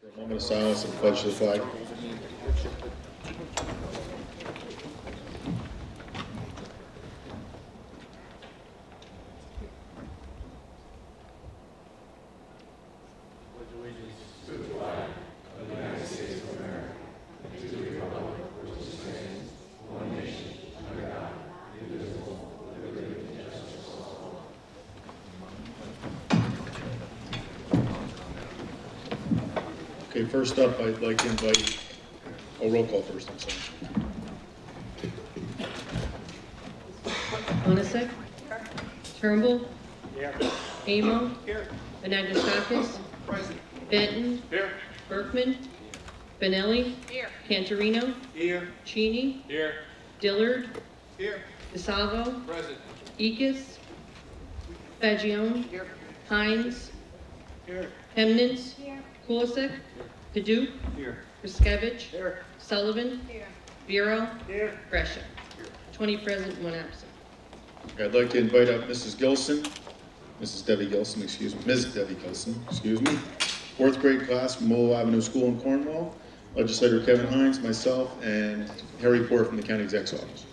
For a moment of silence and pledge to the flag. Okay, first up, I'd like to invite, roll call first, I'm sorry. Onasek. Turnbull. Here. Amo. Here. Anagnestakis. Present. Benton. Here. Berkman. Benelli. Here. Cantorino. Here. Cheney. Here. Dillard. Here. DeSalvo. Present. Ekis. Fagione. Here. Hines. Here. Hemnitz. Kulisek. Paduk. Here. Riskevich. Here. Sullivan. Vero. Here. Gresham. 20 present, 1 absent. Okay, I'd like to invite up Mrs. Gilson, Ms. Debbie Gilson, excuse me, fourth grade class from Molo Avenue School in Cornwall, Legislator Kevin Hines, myself, and Harry Porter from the County Exec's Office.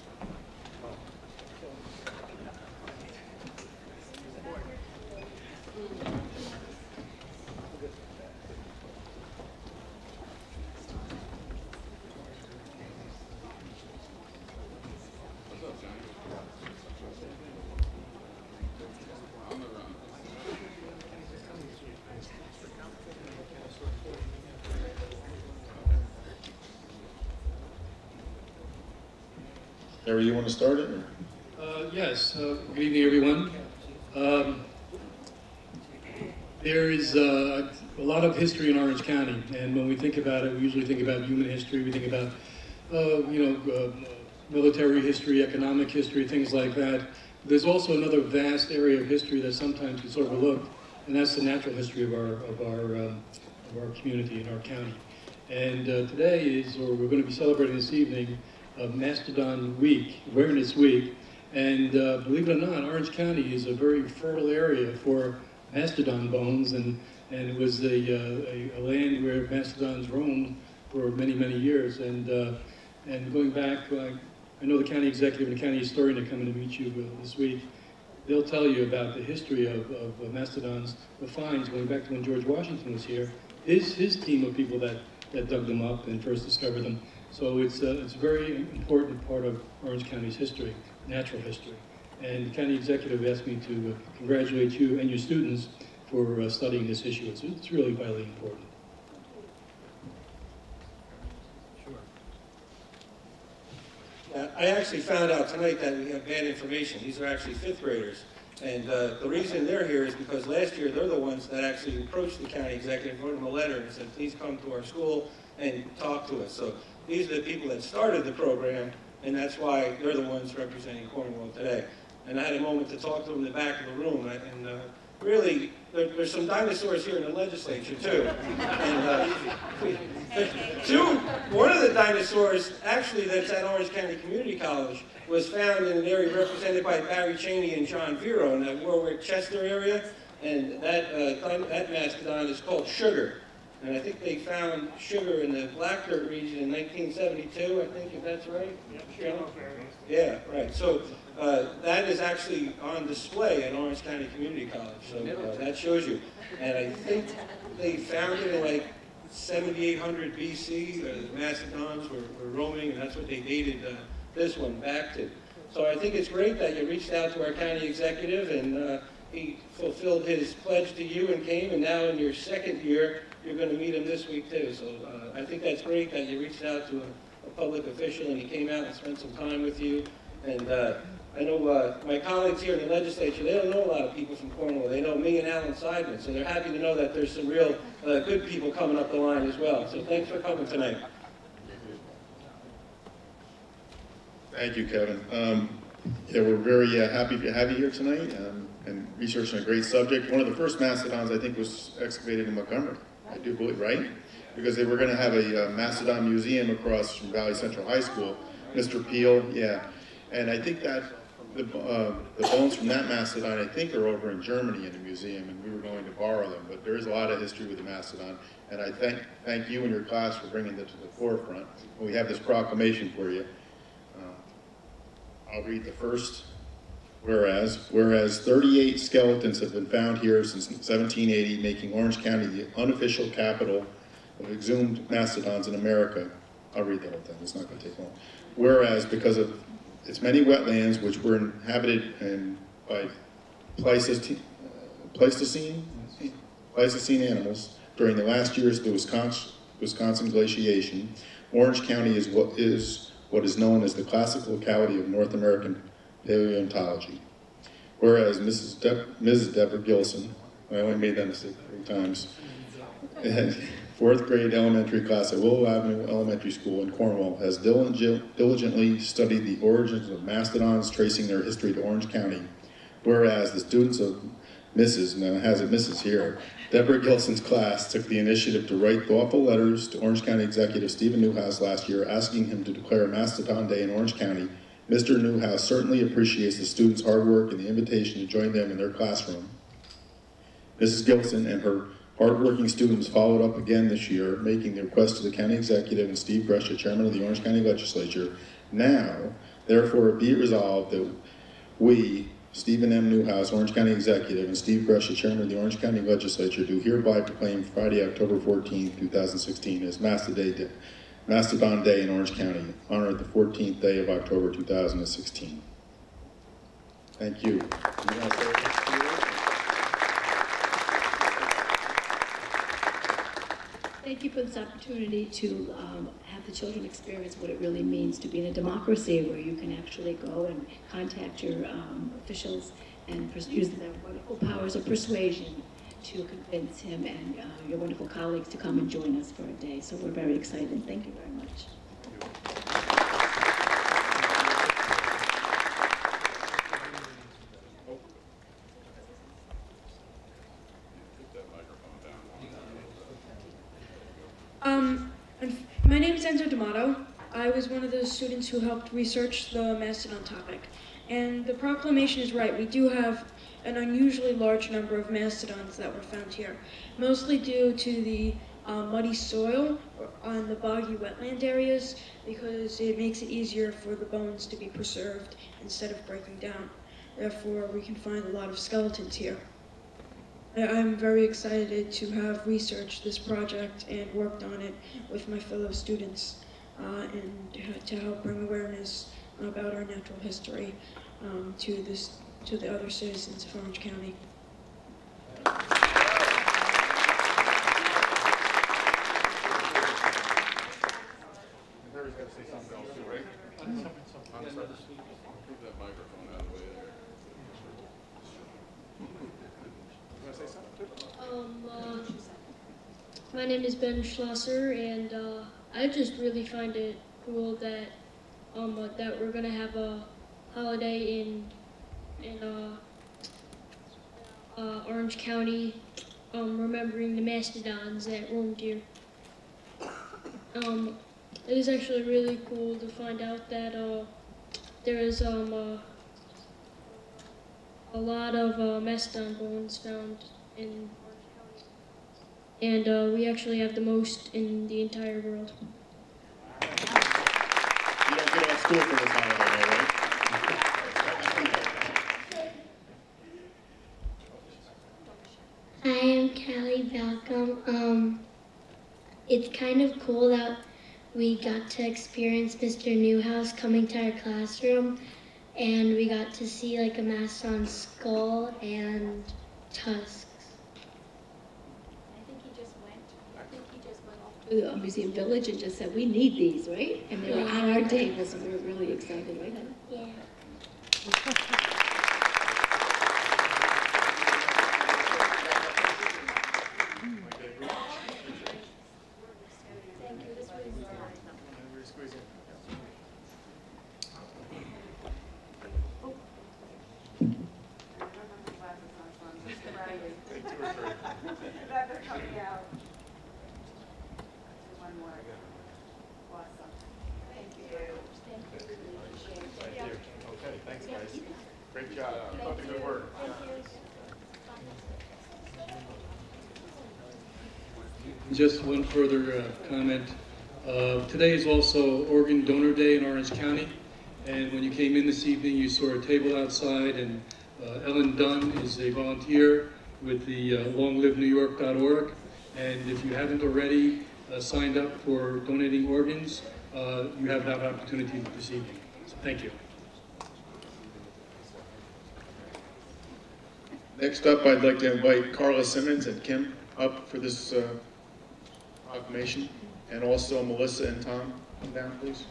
Harry, you want to start it? Yes, good evening, everyone. There is a lot of history in Orange County, and when we think about it, we usually think about human history, we think about, military history, economic history, things like that. There's also another vast area of history that sometimes gets overlooked, and that's the natural history of our community and our county. And today is, or we're going to be celebrating this evening, Mastodon Week, Awareness Week, and believe it or not, Orange County is a very fertile area for mastodon bones, and it was a land where mastodons roamed for many, many years. And going back, I know the county executive and the county historian are coming to meet you this week. They'll tell you about the history of mastodons, the finds going back to when George Washington was here. His team of people that dug them up and first discovered them. So it's a very important part of Orange County's history, natural history. And the county executive asked me to congratulate you and your students for studying this issue. It's really vitally important. Sure. I actually found out tonight that we have bad information. These are actually fifth graders. And the reason they're here is because last year they're the ones that actually approached the county executive, wrote them a letter and said, please come to our school and talk to us. So these are the people that started the program, and that's why they're the ones representing Cornwall today. And I had a moment to talk to them in the back of the room, and really, there's some dinosaurs here in the legislature, too. And one of the dinosaurs, actually, that's at Orange County Community College, was found in an area represented by Barry Cheney and John Vero in the Warwick-Chester area, and that mastodon is called Sugar. And I think they found Sugar in the Black Dirt region in 1972, I think, if that's right? Yeah, right. So that is actually on display at Orange County Community College, so that shows you. And I think they found it in like 7800 BC. The mastodons were roaming, and that's what they dated this one back to. So I think it's great that you reached out to our county executive, and he fulfilled his pledge to you and came, and now in your second year, you're going to meet him this week too. So I think that's great that you reached out to a public official and he came out and spent some time with you. And I know my colleagues here in the legislature, they don't know a lot of people from Cornwall. They know me and Alan Seidman, so they're happy to know that there's some real good people coming up the line as well. So thanks for coming tonight. Thank you, Kevin. Yeah, we're very happy to have you here tonight and researching a great subject. One of the first mastodons, I think, was excavated in Montgomery, I do believe, right? Because they were going to have a mastodon museum across from Valley Central High School. Mr. Peel, yeah. And I think that the bones from that mastodon, I think, are over in Germany in a museum, and we were going to borrow them. But there is a lot of history with the mastodon, and I thank you and your class for bringing that to the forefront. And we have this proclamation for you. I'll read the first. Whereas 38 skeletons have been found here since 1780, making Orange County the unofficial capital of exhumed mastodons in America. I'll read the whole thing, it's not going to take long. Whereas because of its many wetlands, which were inhabited by Pleistocene animals during the last years of the Wisconsin glaciation, Orange County is what is known as the classic locality of North American paleontology. Whereas Mrs. Deborah Gilson, I only made that mistake 3 times, and 4th grade elementary class at Willow Avenue Elementary School in Cornwall has diligently studied the origins of mastodons, tracing their history to Orange County. Whereas the students of Mrs., now it has a Mrs. here, Deborah Gilson's class took the initiative to write thoughtful letters to Orange County Executive Stephen Newhouse last year, asking him to declare Mastodon Day in Orange County. Mr. Newhouse certainly appreciates the students' hard work and the invitation to join them in their classroom. Mrs. Gilson and her hardworking students followed up again this year, making the request to the county executive and Steve Brescia, chairman of the Orange County Legislature. Now, therefore, be it resolved that we, Stephen M. Newhouse, Orange County Executive, and Steve Brescia, chairman of the Orange County Legislature, do hereby proclaim Friday, October 14, 2016 as Mastodon Day in Orange County, honored the 14th day of October 2016. Thank you. Thank you for this opportunity to have the children experience what it really means to be in a democracy where you can actually go and contact your officials and use their wonderful powers of persuasion to convince him and your wonderful colleagues to come and join us for a day. So we're very excited. Thank you very much. My name is Enzo D'Amato. I was one of the students who helped research the mastodon topic. And the proclamation is right. We do have an unusually large number of mastodons that were found here, mostly due to the muddy soil on the boggy wetland areas, because it makes it easier for the bones to be preserved instead of breaking down. Therefore, we can find a lot of skeletons here. I'm very excited to have researched this project and worked on it with my fellow students and to help bring awareness about our natural history to the other citizens of Orange County. Mary's got to say something else too, right? Keep that microphone out of the way there. You want to say something too? My name is Ben Schlosser, and I just really find it cool that that we're gonna have a holiday in Orange County, remembering the mastodons that roamed here. It is actually really cool to find out that there is a lot of mastodon bones found in Orange County, and we actually have the most in the entire world. You don't get off school for this holiday, right? Hi, I'm Callie Balcom. It's kind of cool that we got to experience Mr. Newhouse coming to our classroom, and we got to see like a mastodon skull and tusks. I think he just went off to the Museum Village and just said, we need these, right? And they were on our table, so we were really excited, right? Yeah. Okay, thanks guys. Great job. Keep up the good work. Just one further comment. Today is also Organ Donor Day in Orange County, and when you came in this evening, you saw a table outside, and Ellen Dunn is a volunteer with the longlivenewyork.org, and if you haven't already signed up for donating organs, you have that opportunity this evening. So thank you. Next up, I'd like to invite Carla Simmons and Kim up for this proclamation, and also Melissa and Tom, come down, please.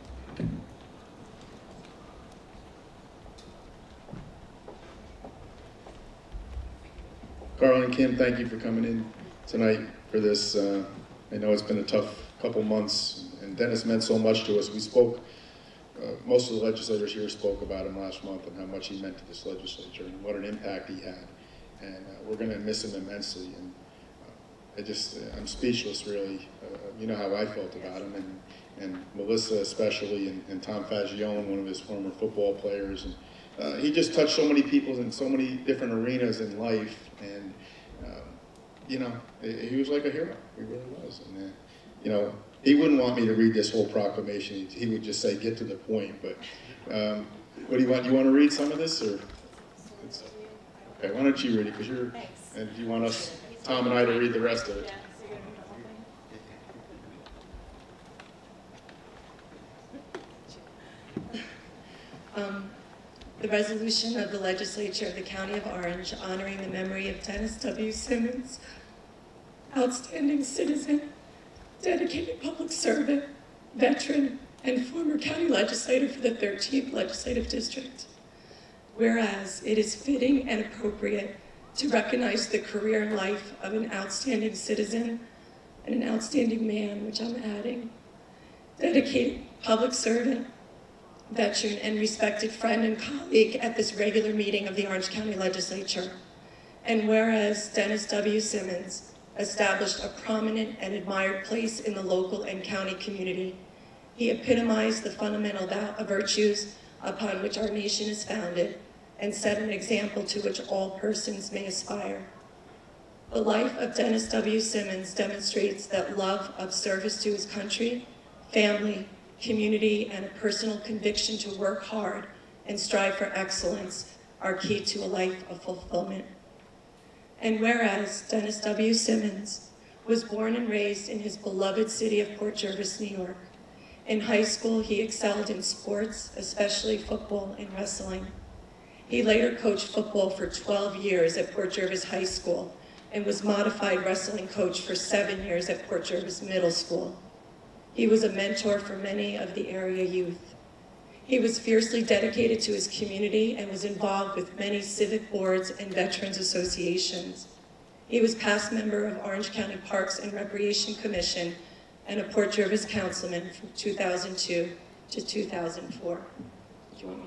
Carla and Kim, thank you for coming in tonight for this. I know it's been a tough couple months, and Dennis meant so much to us. We spoke, most of the legislators here spoke about him last month and how much he meant to this legislature and what an impact he had. And we're going to miss him immensely. And I'm speechless, really. You know how I felt about him, and Melissa especially, and Tom Fagione, one of his former football players. And he just touched so many people in so many different arenas in life, and you know, he was like a hero. He really was. And you know, he wouldn't want me to read this whole proclamation. He would just say, "Get to the point." But what do you want? You want to read some of this, or? Okay, why don't you read it? Because you're. And do you want us, Tom and I, to read the rest of it? The resolution of the legislature of the County of Orange honoring the memory of Dennis W. Simmons, outstanding citizen, dedicated public servant, veteran, and former county legislator for the 13th Legislative District. Whereas it is fitting and appropriate to recognize the career and life of an outstanding citizen and an outstanding man, which I'm adding, dedicated public servant, veteran, and respected friend and colleague at this regular meeting of the Orange County Legislature. And whereas Dennis W. Simmons established a prominent and admired place in the local and county community, he epitomized the fundamental virtues upon which our nation is founded and set an example to which all persons may aspire. The life of Dennis W. Simmons demonstrates that love of service to his country, family, community, and a personal conviction to work hard and strive for excellence are key to a life of fulfillment. And whereas Dennis W. Simmons was born and raised in his beloved city of Port Jervis, New York, in high school he excelled in sports, especially football and wrestling. He later coached football for 12 years at Port Jervis High School and was modified wrestling coach for 7 years at Port Jervis Middle School. He was a mentor for many of the area youth. He was fiercely dedicated to his community and was involved with many civic boards and veterans associations. He was past member of Orange County Parks and Recreation Commission and a Port Jervis councilman from 2002 to 2004. Do you want me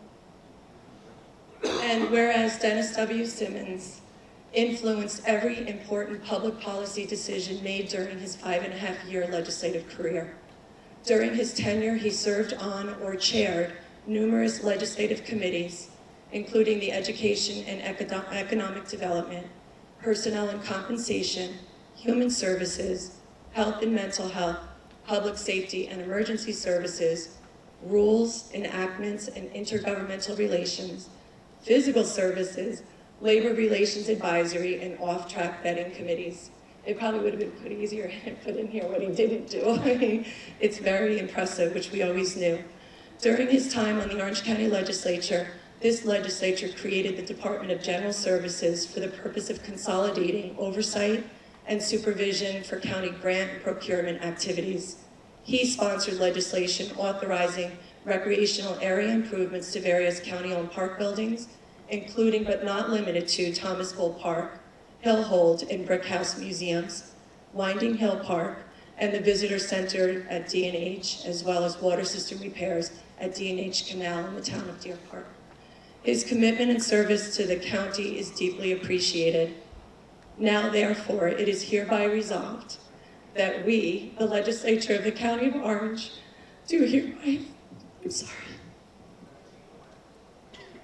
to continue? And whereas Dennis W. Simmons influenced every important public policy decision made during his 5.5-year legislative career. During his tenure, he served on or chaired numerous legislative committees, including the Education and Economic Development, Personnel and Compensation, Human Services, Health and Mental Health, Public Safety and Emergency Services, Rules, Enactments and Intergovernmental Relations, Physical Services, Labor Relations Advisory, and off-track vetting committees. It probably would have been put easier to put in here what he didn't do. I mean, it's very impressive, which we always knew. During his time on the Orange County Legislature, this legislature created the Department of General Services for the purpose of consolidating oversight and supervision for county grant and procurement activities. He sponsored legislation authorizing recreational area improvements to various county-owned park buildings, including but not limited to Thomas Bull Park, Hillhold and Brick House Museums, Winding Hill Park, and the Visitor Center at D&H, as well as water system repairs at D&H Canal in the town of Deer Park. His commitment and service to the county is deeply appreciated. Now, therefore, it is hereby resolved that we, the legislature of the County of Orange, do hereby,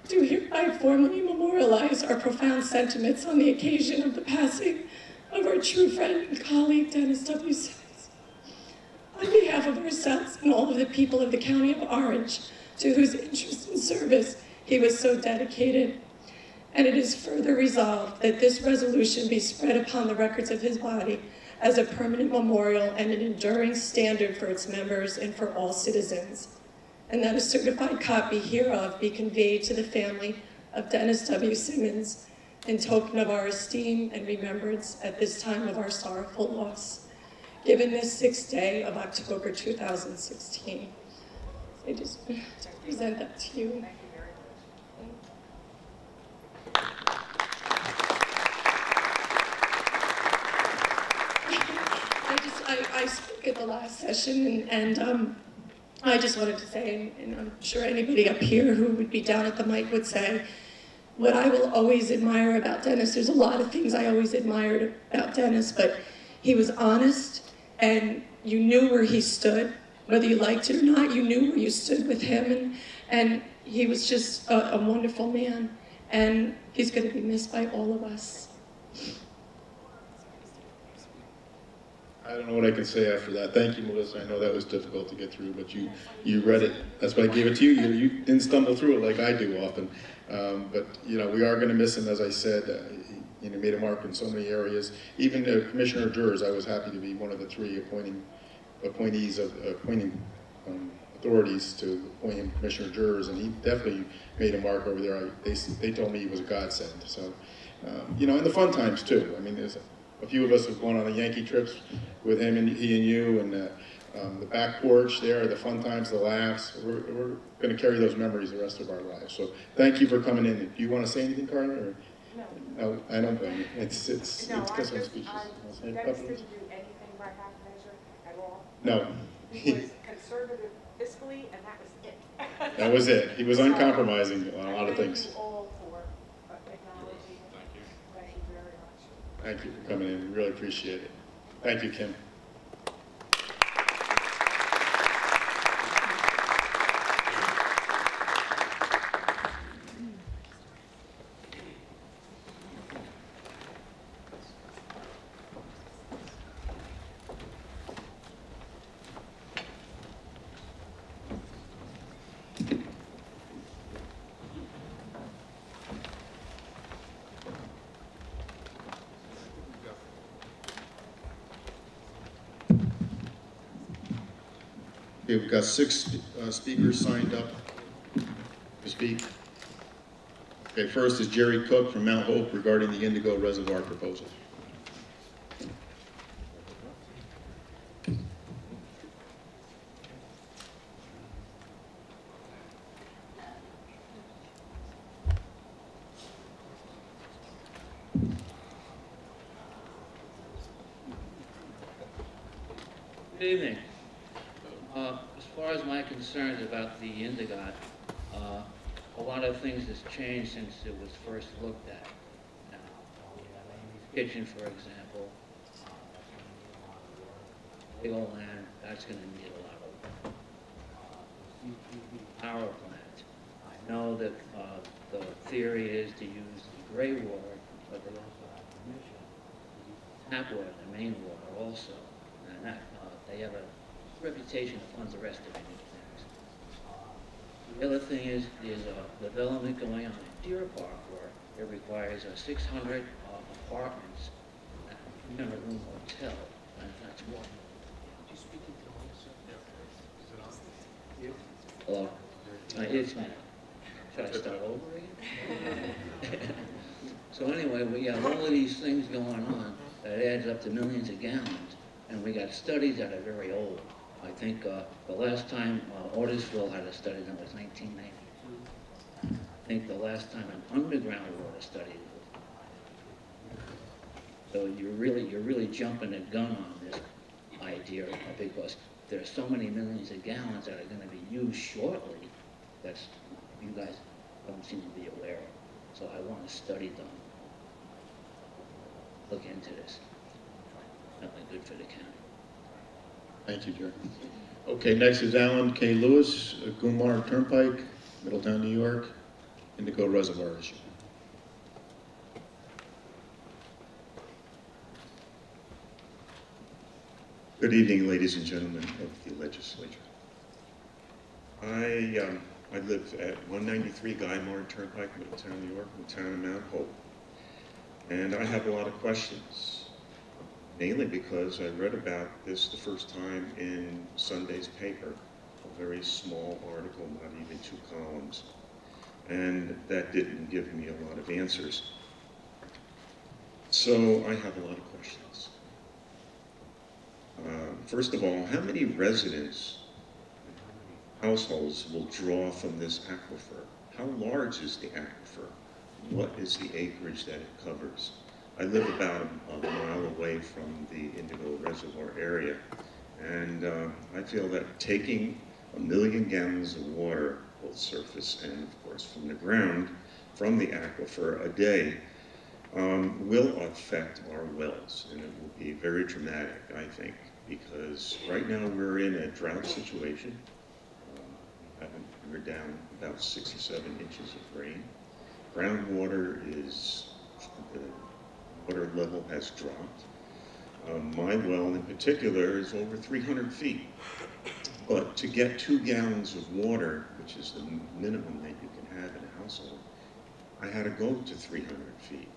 do hereby formally memorialize our profound sentiments on the occasion of the passing of our true friend and colleague, Dennis W. Simmons. On behalf of ourselves and all of the people of the County of Orange, to whose interest and service he was so dedicated, and it is further resolved that this resolution be spread upon the records of his body as a permanent memorial and an enduring standard for its members and for all citizens, and that a certified copy hereof be conveyed to the family of Dennis W. Simmons in token of our esteem and remembrance at this time of our sorrowful loss, given this 6th day of October 2016. I just present that to you. I spoke at the last session, and I just wanted to say, and I'm sure anybody up here who would be down at the mic would say, what I will always admire about Dennis, there's a lot of things I always admired about Dennis, but he was honest, and you knew where he stood. Whether you liked it or not, you knew where you stood with him, and he was just a wonderful man, and he's going to be missed by all of us. I don't know what I can say after that. Thank you, Melissa. I know that was difficult to get through, but you read it. That's why I gave it to you. You didn't stumble through it like I do often. But we are going to miss him, as I said. He made a mark in so many areas. Even Commissioner Jurors, I was happy to be one of the 3 appointing authorities to appoint him Commissioner Jurors, and he definitely made a mark over there. They told me he was a godsend. So, and the fun times too. I mean, there's a few of us have gone on the Yankee trips with him and he and you, and the back porch there, the fun times, the laughs. We're going to carry those memories the rest of our lives. So thank you for coming in. Do you want to say anything, Carla? Or? No, I don't blame you. It's because I'm speechless. Dennis didn't do anything by half measure at all. No. He was conservative fiscally, and that was it. That was it. He was uncompromising on a lot of things. Thank you all for acknowledging. Thank you. Thank you very much. Thank you for coming in. We really appreciate it. Thank you, Kim. Okay, we've got 6 speakers signed up to speak. Okay, first is Jerry Cook from Mount Hope regarding the Indigo Reservoir proposal. Good evening. As far as my concerns about the Indigot, a lot of things has changed since it was first looked at. Now, kitchen, for example, big old land, that's going to need a lot of power plant. I know that the theory is to use the gray water, but they also have permission to use tap water, the main water also. And that, they have a reputation that funds the rest of anything. The other thing is there's a development going on in Deer Park where it requires 600 apartments in a room hotel, and that's one. Hello? It's me. Should I start over again? So anyway, we have all of these things going on that adds up to millions of gallons, and we got studies that are very old. I think the last time Otisville had a study done was 1990. I think the last time an underground water study was. So you're really jumping the gun on this idea because there's so many millions of gallons that are going to be used shortly that you guys don't seem to be aware of. So I want a study done. Look into this. Nothing good for the county. Thank you, Jerry. Okay, next is Alan K. Lewis, Gumar Turnpike, Middletown, New York. Indigo Reservoir issue. Good evening, ladies and gentlemen of the legislature. I live at 193 Guy Martin Turnpike, Middletown, New York, in the town of Mount Hope. And I have a lot of questions, mainly because I read about this the first time in Sunday's paper, a very small article, not even 2 columns. And that didn't give me a lot of answers. So I have a lot of questions. First of all, how many residents, households will draw from this aquifer? How large is the aquifer? What is the acreage that it covers? I live about a mile away from the Indigo Reservoir area, and I feel that taking 1 million gallons of water, both surface and of course from the ground, from the aquifer a day, will affect our wells, and it will be very dramatic, I think, because right now we're in a drought situation. We're down about 6 or 7 inches of rain. Groundwater is, the water level has dropped. My well in particular is over 300 feet. But to get 2 gallons of water, which is the minimum that you can have in a household, I had to go to 300 feet.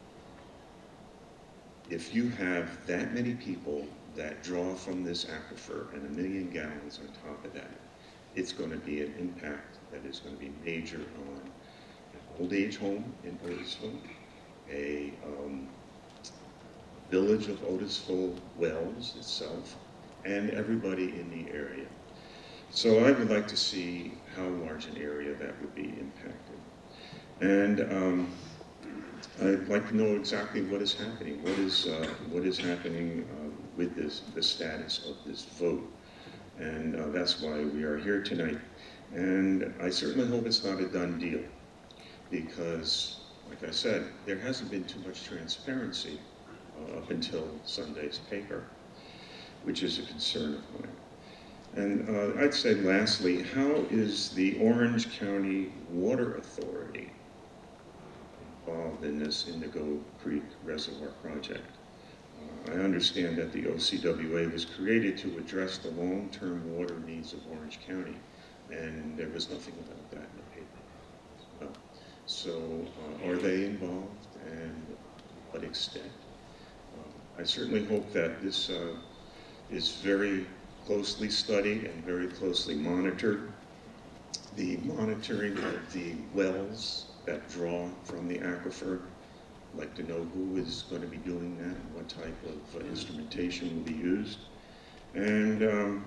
If you have that many people that draw from this aquifer and 1 million gallons on top of that, it's going to be an impact that is going to be major on an old age home in Otisville, a village of Otisville Wells itself, and everybody in the area. So I would like to see how large an area that would be impacted. And I'd like to know exactly what is happening. What is happening with the status of this vote? And that's why we are here tonight. And I certainly hope it's not a done deal, because, like I said, there hasn't been too much transparency up until Sunday's paper, which is a concern of mine. And I'd say lastly, how is the Orange County Water Authority involved in this Indigo Creek Reservoir project? I understand that the OCWA was created to address the long-term water needs of Orange County, and there was nothing about that in the paper as well. So are they involved, and to what extent? I certainly hope that this is very closely studied and very closely monitored. The monitoring of the wells that draw from the aquifer, I'd like to know who is going to be doing that and what type of instrumentation will be used. And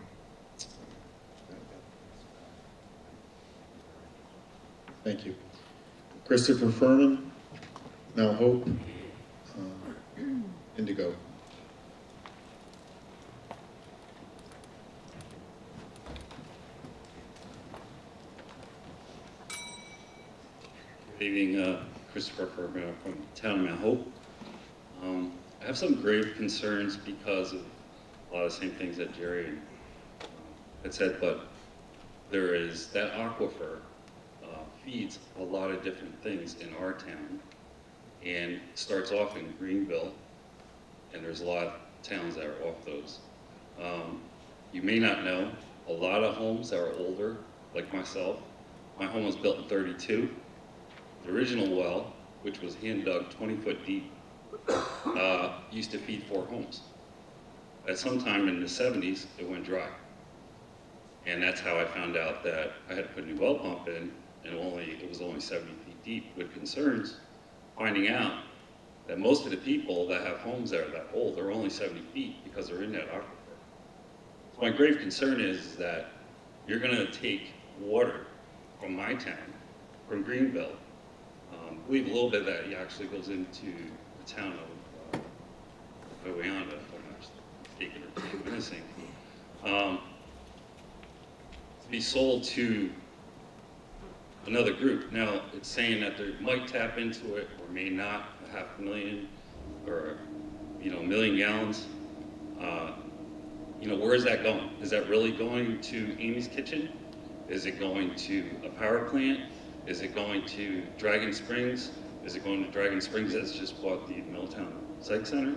Thank you. Christopher Furman, Mount Hope, Indigo. Good evening, Christopher Furman from town of Mount Hope. I have some grave concerns because of a lot of the same things that Jerry had said, but there is that aquifer feeds a lot of different things in our town, and starts off in Greenville, and there's a lot of towns that are off those. You may not know, a lot of homes that are older, like myself, my home was built in '32. The original well, which was hand dug 20 foot deep, used to feed 4 homes. At some time in the 70s, it went dry. And that's how I found out that I had to put a new well pump in, and it was only 70 feet deep, with concerns, finding out that most of the people that have homes that are that old are only 70 feet because they're in that aquifer. So my grave concern is that you're gonna take water from my town, from Greenville. I believe a little bit of that actually goes into the town of Wawayanda, if I'm not mistaken or missing. To be sold to another group. Now, it's saying that they might tap into it or may not, 500,000 or, 1 million gallons. Where is that going? Is that really going to Amy's Kitchen? Is it going to a power plant? Is it going to Dragon Springs? Is it going to Dragon Springs that's just bought the Middletown Psych Center?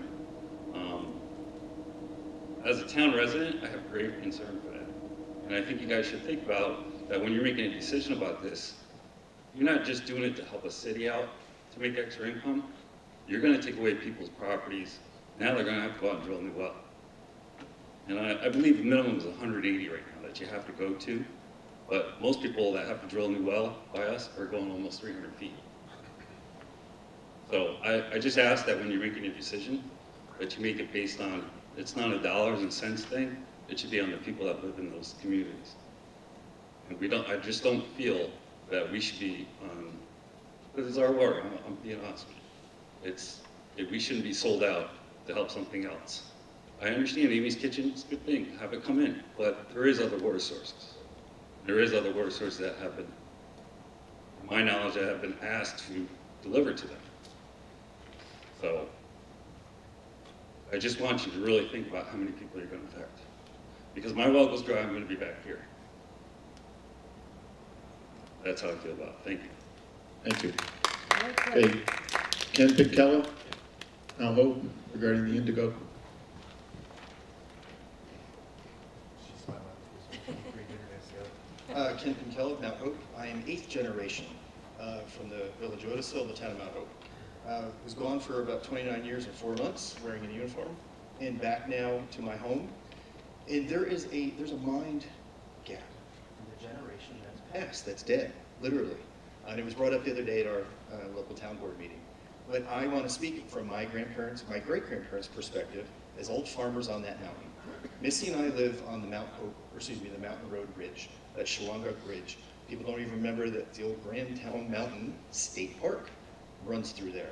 As a town resident, I have grave concern for that. And I think you guys should think about that when you're making a decision about this, you're not just doing it to help a city out to make extra income. You're going to take away people's properties. Now they're going to have to go out and drill a new well. And I believe the minimum is 180 right now that you have to go to. But most people that have to drill a new well by us are going almost 300 feet. So I just ask that when you're making a decision, that you make it based on, it's not a dollars and cents thing, it should be on the people that live in those communities. And I just don't feel that we should be, because it's our water, I'm being honest with you. We shouldn't be sold out to help something else. I understand Amy's Kitchen, it's a good thing, have it come in, but there is other water sources. There is other water sources that have been, to my knowledge, that have been asked to deliver to them. So, I just want you to really think about how many people you're going to affect. Because my well goes dry, I'm going to be back here. That's how I feel about it. Thank you. Thank you. Okay. Ken Pinkella, Mount Hope, regarding the Indigo. Ken Pinkella, Mount Hope. I am 8th generation from the village of Otisville, the town of Mount Hope. Was gone for about 29 years and 4 months wearing a uniform, and back now to my home. And there's a mind gap in the generation that's passed, that's dead, literally. And it was brought up the other day at our local town board meeting. But I want to speak from my grandparents, my great-grandparents' perspective, as old farmers on that mountain. Missy and I live on the the Mountain Road Bridge, that Shawangunk Bridge. People don't even remember that the old Grandtown Mountain State Park runs through there.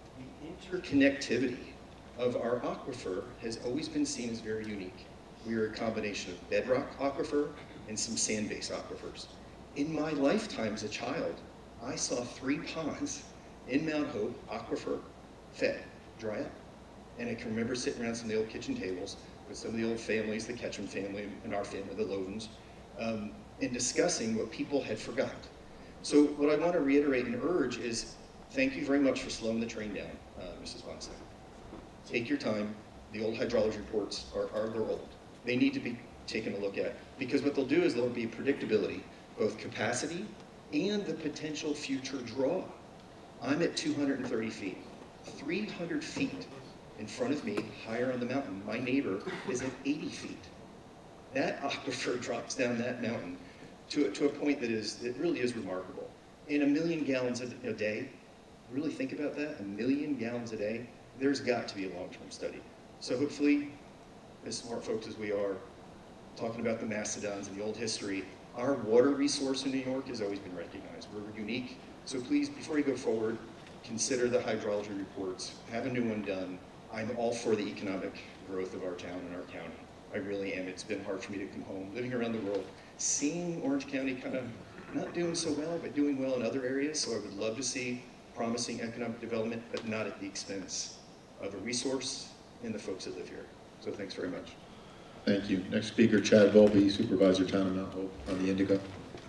The interconnectivity of our aquifer has always been seen as very unique. We are a combination of bedrock aquifer and some sand-based aquifers. In my lifetime as a child, I saw 3 ponds in Mount Hope, aquifer, fed, dry up. And I can remember sitting around some of the old kitchen tables with some of the old families, the Ketchum family and our family, the Lovens, and discussing what people had forgotten. So what I want to reiterate and urge is, thank you very much for slowing the train down, Mrs. Bonsack. Take your time. The old hydrology reports they're old. They need to be taken a look at, because what they'll do is there'll be predictability, both capacity and the potential future draw. I'm at 230 feet, 300 feet in front of me, higher on the mountain. My neighbor is at 80 feet. That aquifer drops down that mountain to a point that really is remarkable. In 1 million gallons a day, really think about that, 1 million gallons a day, there's got to be a long-term study. So hopefully, as smart folks as we are, talking about the mastodons and the old history, our water resource in New York has always been recognized. We're unique. So please, before you go forward, consider the hydrology reports, have a new one done. I'm all for the economic growth of our town and our county. I really am. It's been hard for me to come home, living around the world, seeing Orange County kind of not doing so well, but doing well in other areas. So I would love to see promising economic development, but not at the expense of a resource and the folks that live here. So thanks very much. Thank you. Next speaker, Chad Volpe, Supervisor, Town of Mount Hope, on the Indigo.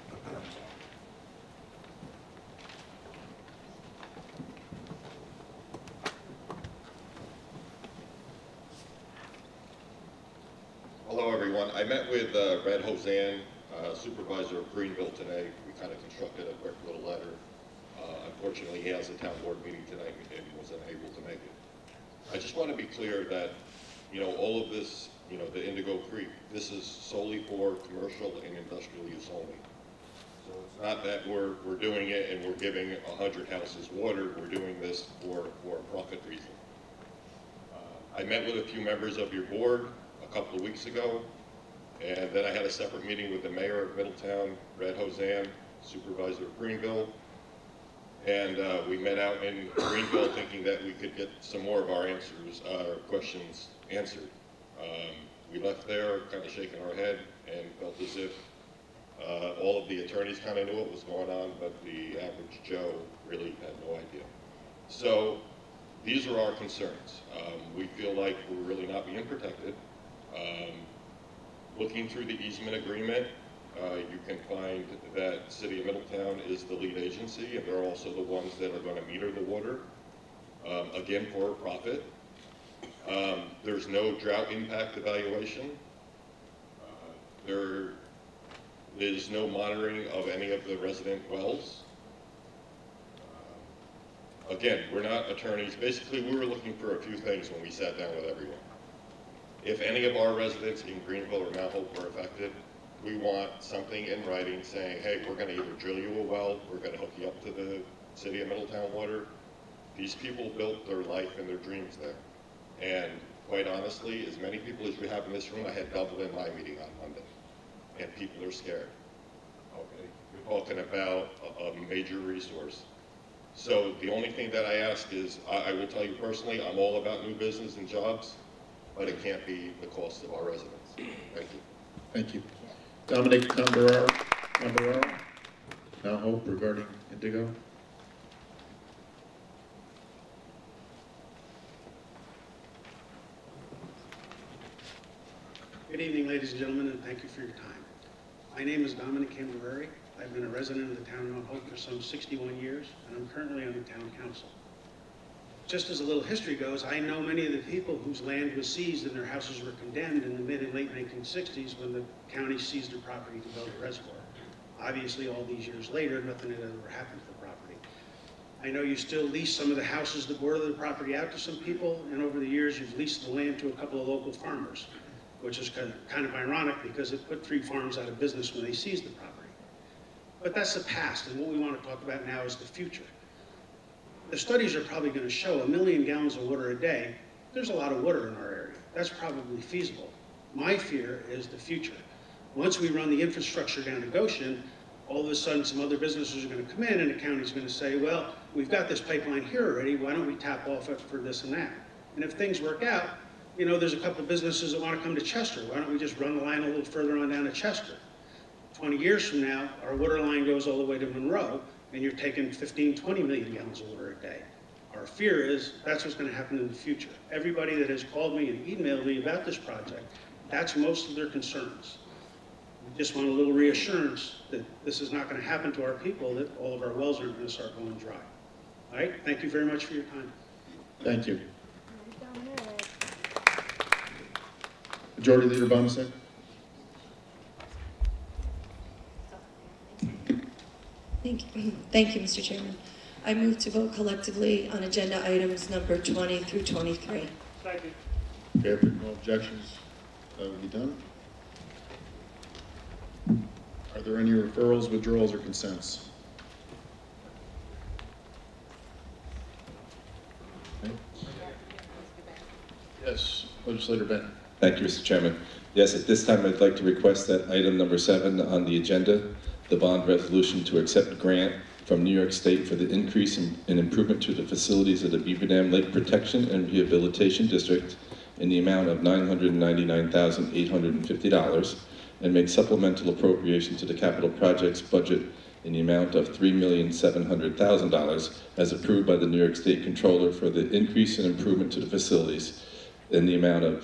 Hello, everyone. I met with Red Hosan, Supervisor of Greenville today. We kind of constructed a quick little letter. Unfortunately, he has a town board meeting tonight and was unable to make it. I just want to be clear that, all of this, the Indigo Creek, this is solely for commercial and industrial use only. So it's not that we're doing it and we're giving 100 houses water. We're doing this for a profit reason. I met with a few members of your board a couple of weeks ago, and then I had a separate meeting with the mayor of Middletown, Red Hosan, Supervisor of Greenville, and we met out in Greenville thinking that we could get some more of our questions answered. We left there kind of shaking our head and felt as if all of the attorneys kind of knew what was going on, but the average Joe really had no idea. So these are our concerns. We feel like we're really not being protected. Looking through the easement agreement, You can find that City of Middletown is the lead agency, and they're also the ones that are going to meter the water, again, for a profit. There's no drought impact evaluation. There is no monitoring of any of the resident wells. Again, we're not attorneys. Basically, we were looking for a few things when we sat down with everyone. If any of our residents in Greenville or Mount Hope were affected, we want something in writing saying, hey, we're going to either drill you a well, we're going to hook you up to the City of Middletown water. These people built their life and their dreams there. And quite honestly, as many people as we have in this room, I had double in my meeting on Monday. And people are scared. Okay? We're talking about a major resource. So the only thing that I ask is, I will tell you personally, I'm all about new business and jobs, but it can't be the cost of our residents. Thank you. Thank you. Dominic Tamburaro, Mount Hope, regarding Indigo. Good evening, ladies and gentlemen, and thank you for your time. My name is Dominic Camberari. I've been a resident of the town of Mount Hope for some 61 years, and I'm currently on the town council. Just as a little history goes, I know many of the people whose land was seized and their houses were condemned in the mid and late 1960s when the county seized their property to build a reservoir. Obviously, all these years later, nothing had ever happened to the property. I know you still lease some of the houses that border the property out to some people, and over the years, you've leased the land to a couple of local farmers, which is kind of ironic because it put 3 farms out of business when they seized the property. But that's the past, and what we want to talk about now is the future. The studies are probably going to show 1 million gallons of water a day. There's a lot of water in our area. That's probably feasible. My fear is the future. Once we run the infrastructure down to Goshen, all of a sudden some other businesses are going to come in and the county's going to say, well, we've got this pipeline here already, why don't we tap off it for this and that? And if things work out, you know, there's a couple of businesses that want to come to Chester. Why don't we just run the line a little further on down to Chester? 20 years from now, our water line goes all the way to Monroe, and you're taking 15, 20 million gallons of water a day. Our fear is that's what's going to happen in the future. Everybody that has called me and emailed me about this project, that's most of their concerns. We just want a little reassurance that this is not going to happen to our people, that all of our wells aren't going to start going dry. All right, thank you very much for your time. Thank you. Majority Leader Bonasek. Thank you, Mr. Chairman. I move to vote collectively on agenda items number 20 through 23. Second. Okay, if there are no objections, that will be done. Are there any referrals, withdrawals, or consents? Okay. Yes, Legislator Benton. Thank you, Mr. Chairman. Yes, at this time I'd like to request that item number 7 on the agenda, the bond resolution to accept grant from New York State for the increase in improvement to the facilities of the Beaver Dam Lake Protection and Rehabilitation District in the amount of $999,850 and make supplemental appropriation to the capital projects budget in the amount of $3,700,000 as approved by the New York State Controller for the increase in improvement to the facilities in the amount of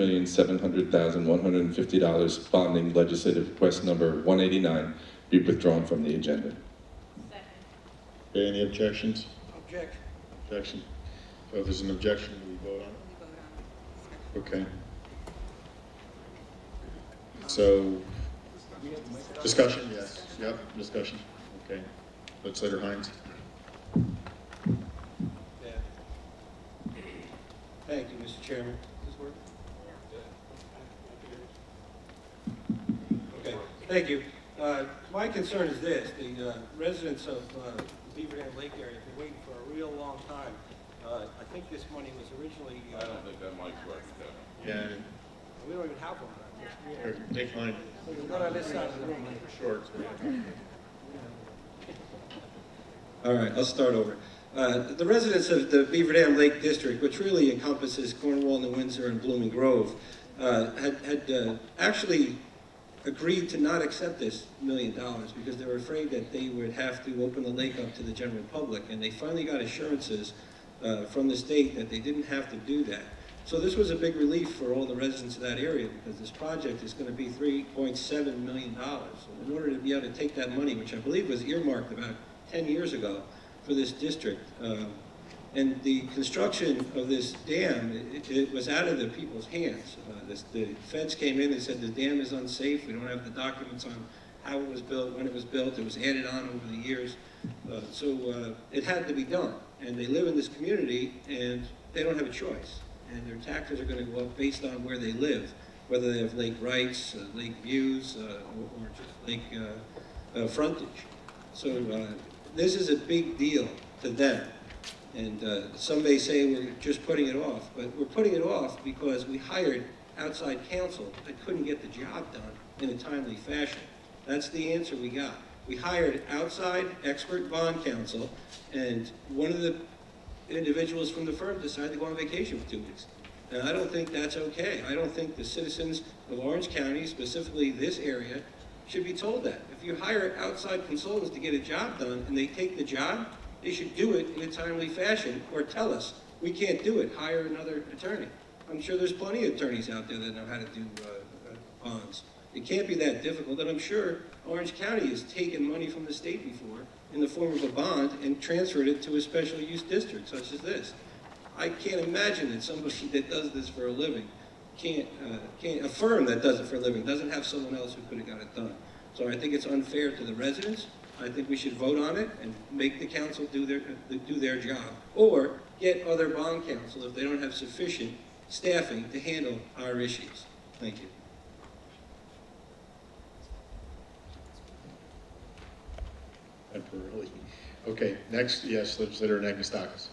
$2,700,150 bonding legislative request number 189 be withdrawn from the agenda. Okay, any objections? Object. Objection. So if there's an objection, do we vote on it? Okay. So, discussion, yes. Yep, discussion. Okay. Legislator Hines. Thank you, Mr. Chairman. Does this work? Okay, thank you. My concern is this. The residents of the Beaver Dam Lake area have been waiting for a real long time. I think this money was originally... I don't think that mic's working. Yeah. We don't even have one. Take mine. We can go on this side of the room. For short. All right, I'll start over. The residents of the Beaver Dam Lake District, which really encompasses Cornwall, New Windsor, and Blooming Grove, had actually agreed to not accept this $1 million because they were afraid that they would have to open the lake up to the general public, and they finally got assurances from the state that they didn't have to do that. So this was a big relief for all the residents of that area because this project is going to be $3.7 million. So in order to be able to take that money, which I believe was earmarked about 10 years ago for this district, and the construction of this dam, it was out of the people's hands. The feds came in and said the dam is unsafe. We don't have the documents on how it was built, when it was built. It was added on over the years. So it had to be done. And they live in this community and they don't have a choice. And their taxes are going to go up based on where they live, whether they have lake rights, lake views, or just lake frontage. So this is a big deal to them. And some may say we're just putting it off, but we're putting it off because we hired outside counsel that couldn't get the job done in a timely fashion. That's the answer we got. We hired outside expert bond counsel, and one of the individuals from the firm decided to go on vacation for 2 weeks. And I don't think that's okay. I don't think the citizens of Orange County, specifically this area, should be told that. If you hire outside consultants to get a job done and they take the job, they should do it in a timely fashion or tell us, we can't do it, hire another attorney. I'm sure there's plenty of attorneys out there that know how to do bonds. It can't be that difficult, and I'm sure Orange County has taken money from the state before in the form of a bond and transferred it to a special use district such as this. I can't imagine that somebody that does this for a living a firm that does it for a living doesn't have someone else who could have got it done. So I think it's unfair to the residents. I think we should vote on it and make the council do their job, or get other bond counsel if they don't have sufficient staffing to handle our issues. Thank you. Temporarily. Okay, next, yes, Legislator Anagnostakis.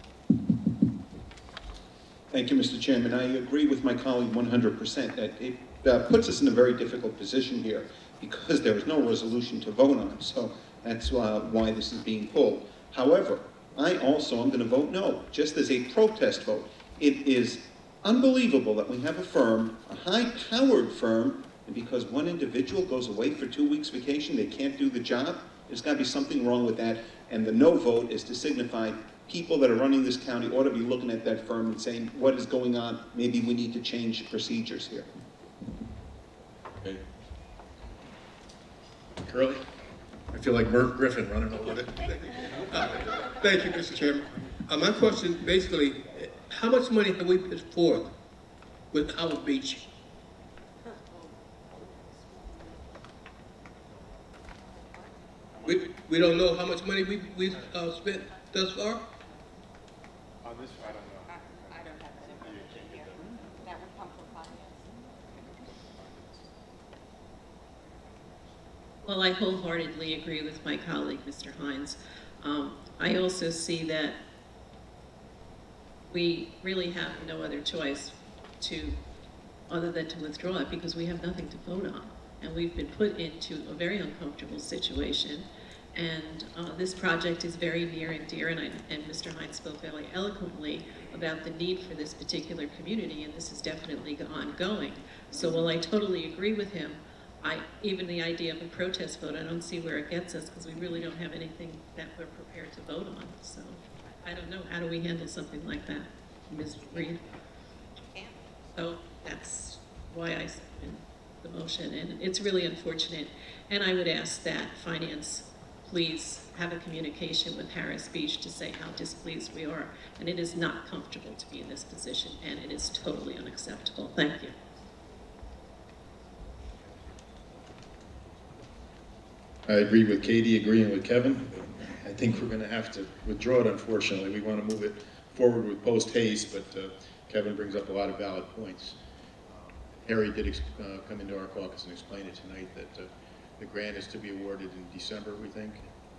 Thank you, Mr. Chairman. I agree with my colleague 100% that it puts us in a very difficult position here because there is no resolution to vote on. So that's why this is being pulled. However, I also am going to vote no, just as a protest vote. It is unbelievable that we have a firm, a high-powered firm, and because one individual goes away for 2 weeks vacation, they can't do the job. There's got to be something wrong with that. And the no vote is to signify people that are running this county ought to be looking at that firm and saying, what is going on? Maybe we need to change procedures here. Okay. Curley? I feel like Merv Griffin running over it. Thank you, Mr. Chairman. My question basically, how much money have we put forth with Howard Beach? We don't know how much money we've spent thus far? On this, I don't know. I don't have that information here. That would come from finance. Well, I wholeheartedly agree with my colleague, Mr. Hines. I also see that we really have no other choice other than to withdraw it because we have nothing to vote on. And we've been put into a very uncomfortable situation. And this project is very near and dear, and Mr. Hines spoke very eloquently about the need for this particular community, and this is definitely ongoing. So while I totally agree with him, even the idea of a protest vote, I don't see where it gets us because we really don't have anything that we're prepared to vote on. So I don't know, how do we handle something like that, Ms. Reed? So that's why I second the motion, and it's really unfortunate. And I would ask that Finance please have a communication with Harris Beach to say how displeased we are. And it is not comfortable to be in this position, and it is totally unacceptable. Thank you. I agree with Katie, agreeing with Kevin. I think we're going to have to withdraw it, unfortunately. We want to move it forward with post-haste, but Kevin brings up a lot of valid points. Harry did come into our caucus and explain it tonight that the grant is to be awarded in December, we think.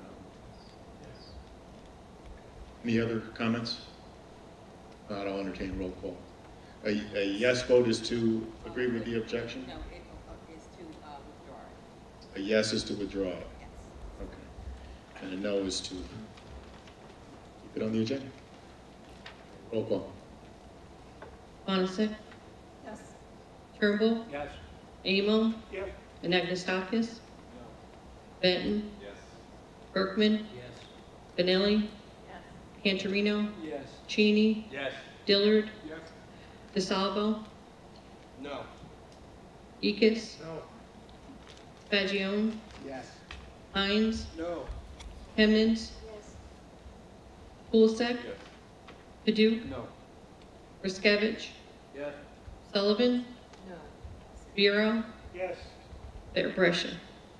Any other comments? Not, I'll entertain a roll call. A yes vote is to agree with the objection? No, it is to withdraw. A yes is to withdraw it? Yes. Okay. And a no is to keep it on the agenda? Roll call. Bonasek? Yes. Turnbull? Yes. Amo? Yes. Anagnostakis? Benton? Yes. Berkman? Yes. Benelli? Yes. Cantorino? Yes. Cheney? Yes. Dillard? Yes. DeSalvo, No. Ekis, No. Fagione, Yes. Hines, No. Hemnitz, Kulisek, Paduk, No. Riskevich, Yes. Sullivan, Bureau, Yes. Mayor Brescia.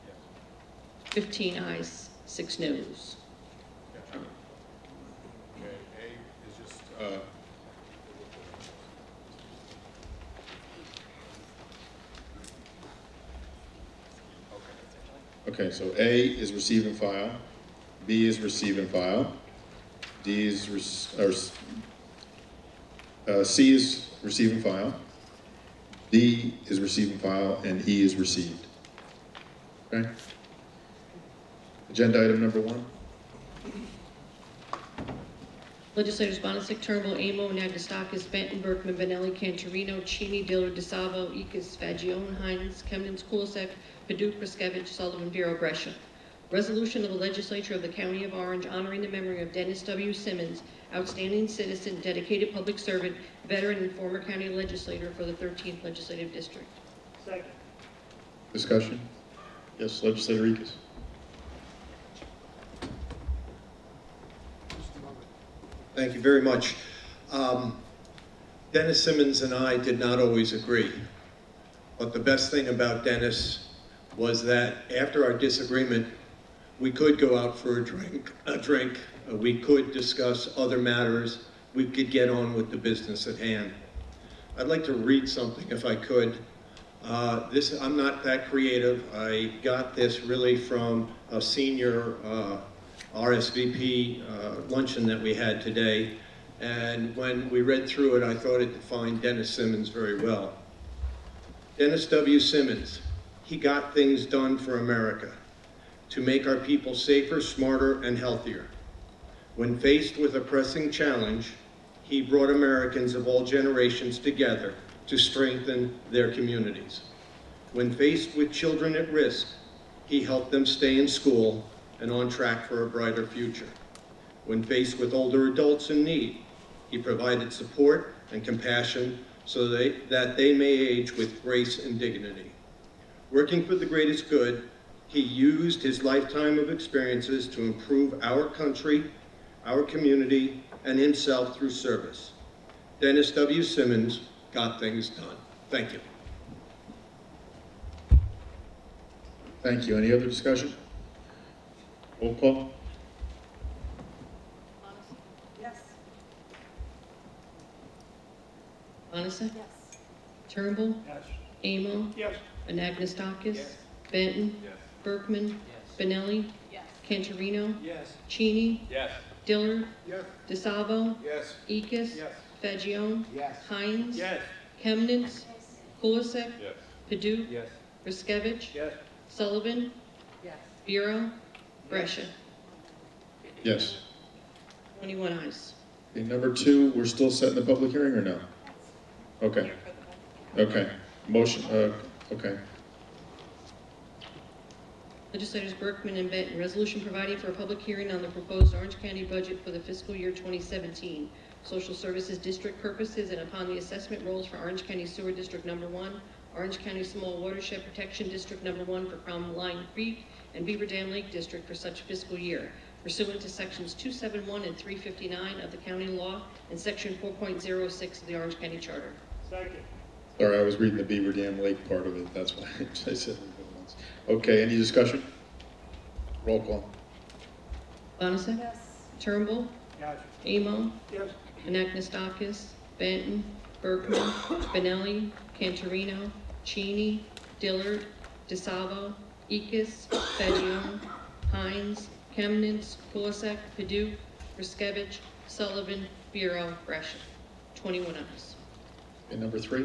15 ayes, 6 noes. Okay, A is just, okay, so A is receive and file, B is receive and file, D is, C is receive and file, D is receive and file, and E is received. Okay? Agenda item number 1. Legislators Bonisic, Turnbull, Amo, Nagustakis, Benton, Berkman, Benelli, Cantorino, Cheney, Dillard, DeSalvo, Ekis, Fagione, Hines, Chemnitz, Kulisek, Paduk, Riskevich, Sullivan, Bureau, Brescia. Resolution of the Legislature of the County of Orange honoring the memory of Dennis W. Simmons, outstanding citizen, dedicated public servant, veteran, and former county legislator for the 13th Legislative District. Second. Discussion? Yes, Legislator Ekis. Thank you very much. Dennis Simmons and I did not always agree, but the best thing about Dennis was that after our disagreement, we could go out for a drink, we could discuss other matters, we could get on with the business at hand. I'd like to read something if I could. I'm not that creative. I got this really from a senior RSVP luncheon that we had today, and when we read through it, I thought it defined Dennis Simmons very well. Dennis W. Simmons, he got things done for America to make our people safer, smarter, and healthier. When faced with a pressing challenge, he brought Americans of all generations together to strengthen their communities. When faced with children at risk, he helped them stay in school and on track for a brighter future. When faced with older adults in need, he provided support and compassion so that they may age with grace and dignity. Working for the greatest good, he used his lifetime of experiences to improve our country, our community, and himself through service. Dennis W. Simmons got things done. Thank you. Thank you. Any other discussion? Roll call. Yes. Bonisic? Turnbull? Yes. Amo? Yes. Anagnestakis? Yes. Benton? Yes. Berkman? Benelli? Cantorino? Yes. Cheney? Yes. Dillard? Yes. DeSalvo? Yes. Ekis? Yes. Fagione? Yes. Hines? Yes. Chemnitz? Kulisek? Yes. Paduk? Yes. Riskevich? Yes. Sullivan? Bureau? Brescia. Yes. 21 ayes. Okay, number 2, we're still setting the public hearing or no? Okay. Okay. Motion, okay. Legislators Berkman and Benton, resolution providing for a public hearing on the proposed Orange County budget for the fiscal year 2017, social services district purposes, and upon the assessment rolls for Orange County Sewer District Number 1, Orange County Small Watershed Protection District Number 1 for Crown Line Creek, and Beaver Dam Lake District for such fiscal year, pursuant to sections 271 and 359 of the county law and section 4.06 of the Orange County Charter. Second. Sorry, I was reading the Beaver Dam Lake part of it, that's why I said it once. Okay, any discussion? Roll call. Bonisic? Yes. Turnbull? Yes. Amo? Yes. Anagnestakis? Benton? Berkman? Benelli? Cantorino? Cheney? Dillard? DeSalvo? Ekis? Fagione? Hines? Chemnitz? Kulisek? Paduk? Riskevich? Sullivan? Bureau? Brescia. 21 ayes. Okay, number 3.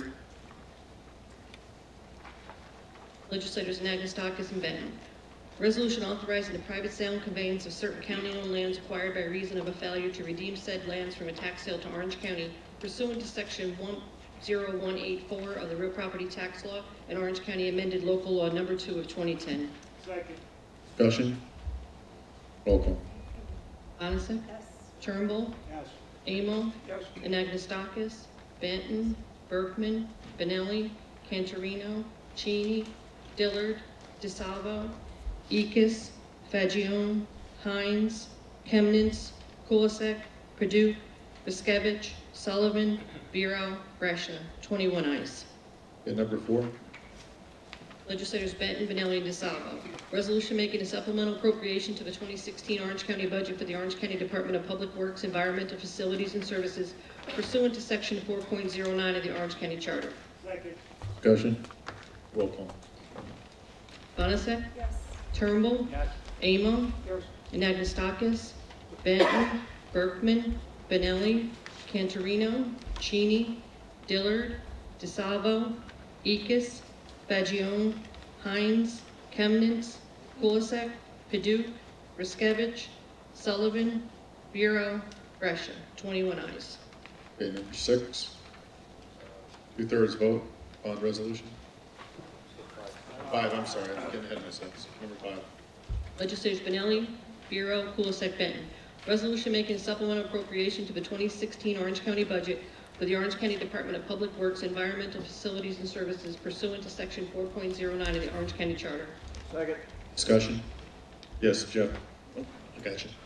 Legislators Anagnestakis and Benton. Resolution authorizing the private sale and conveyance of certain county-owned lands acquired by reason of a failure to redeem said lands from a tax sale to Orange County pursuant to section 10184 of the real property tax law and Orange County amended local law number 2 of 2010. Second. Discussion? Roll call. Bonisic? Yes. Turnbull? Yes. Amo? Yes. Anagnestakis? Benton? Berkman, Benelli, Cantorino, Cheney, Dillard, DeSalvo, Ekis, Fagione, Hines, Chemnitz, Kulisek, Purdue, Biskevich, Sullivan, Vero, Brescia, 21 ayes. Okay, number 4. Legislators Benton, Benelli, and DeSalvo. Resolution making a supplemental appropriation to the 2016 Orange County budget for the Orange County Department of Public Works, Environmental Facilities and Services pursuant to Section 4.09 of the Orange County Charter. Second. Discussion? Roll call. Bonasek? Yes. Turnbull? Yes. Amo? Yes. Anagnestakis? Benton? Berkman? Benelli? Cantorino? Cheney? Dillard? DeSalvo? Ekis? Fagione? Hines? Chemnitz? Kulisek? Pidduc? Riskevich? Sullivan? Vero? Brescia, 21 ayes. Okay, number 6. 2/3 vote, bond resolution. 5, I'm sorry, I'm getting ahead of myself. Number 5. Legislators Benelli, Vero, Kulisek, Benton. Resolution making a supplemental appropriation to the 2016 Orange County budget for the Orange County Department of Public Works, Environmental Facilities and Services pursuant to Section 4.09 of the Orange County Charter. Second. Discussion? Yes, Jeff. Oh, I got you.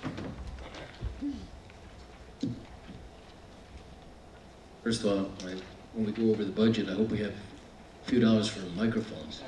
First of all, when we go over the budget, I hope we have a few dollars for microphones.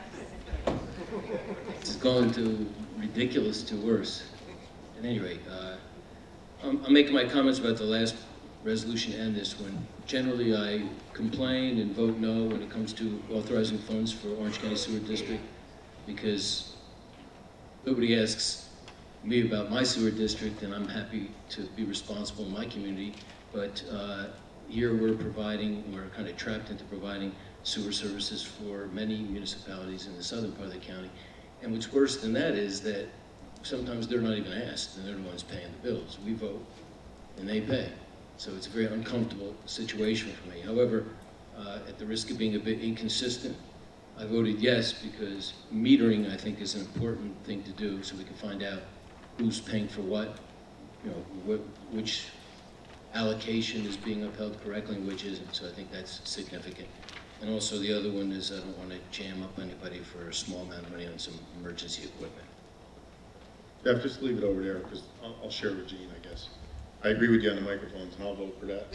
It's going to ridiculous to worse. At any rate, I'm making my comments about the last resolution and this one. Generally, I complain and vote no when it comes to authorizing funds for Orange County Sewer District because nobody asks me about my sewer district, and I'm happy to be responsible in my community. But here we're kind of trapped into providing sewer services for many municipalities in the southern part of the county. And what's worse than that is that sometimes they're not even asked, and they're the ones paying the bills. We vote, and they pay. So it's a very uncomfortable situation for me. However, at the risk of being a bit inconsistent, I voted yes because metering, I think, is an important thing to do so we can find out who's paying for what, which allocation is being upheld correctly and which isn't. So I think that's significant. And also the other one is I don't want to jam up anybody for a small amount of money on some emergency equipment. Jeff, just leave it over there because I'll share with Gene, I guess. I agree with you on the microphones, and I'll vote for that.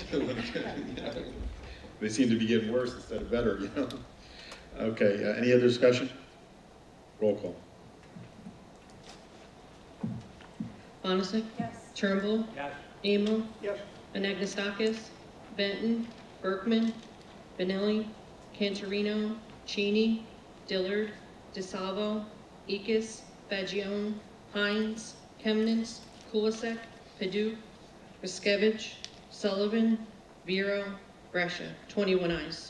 They seem to be getting worse instead of better, you know? Okay, any other discussion? Roll call. Bonasek? Yes. Turnbull? Yes. Amo? Yes. Anagnestakis? Benton? Berkman? Benelli? Cantorino? Cheney? Dillard? DeSalvo? Ekis? Fagione? Hines? Chemnitz? Kulisek? Pidduc? Riskevich? Sullivan? Vero? Brescia, 21 ayes.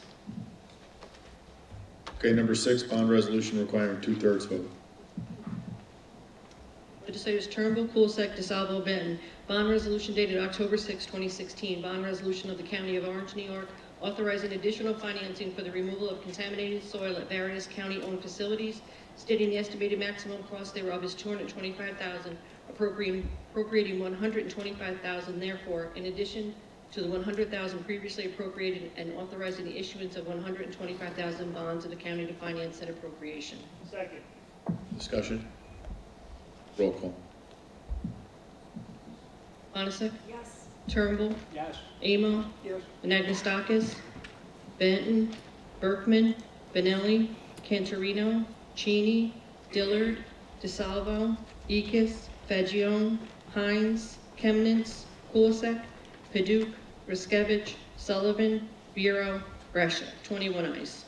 Okay, number 6, bond resolution requiring 2/3 vote. Legislators Turnbull, Kulisek, DeSalvo, Benton. Bond resolution dated October 6, 2016. Bond resolution of the County of Orange, New York, authorizing additional financing for the removal of contaminated soil at various county-owned facilities, stating the estimated maximum cost thereof is $225,000, appropriating $125,000. Therefore, in addition to the $100,000 previously appropriated, and authorizing the issuance of $125,000 bonds of the county to finance said appropriation. Second. Discussion? Roll call. Bonasek? Yes. Turnbull? Yes. Amo? Yes. Anagnestakis? Benton? Berkman? Benelli? Cantorino? Cheney? Dillard? DeSalvo? Ekis? Fagione? Hines? Chemnitz? Kulisek? Pidduc? Riskevich? Sullivan? Vero? Brescia, 21 ayes.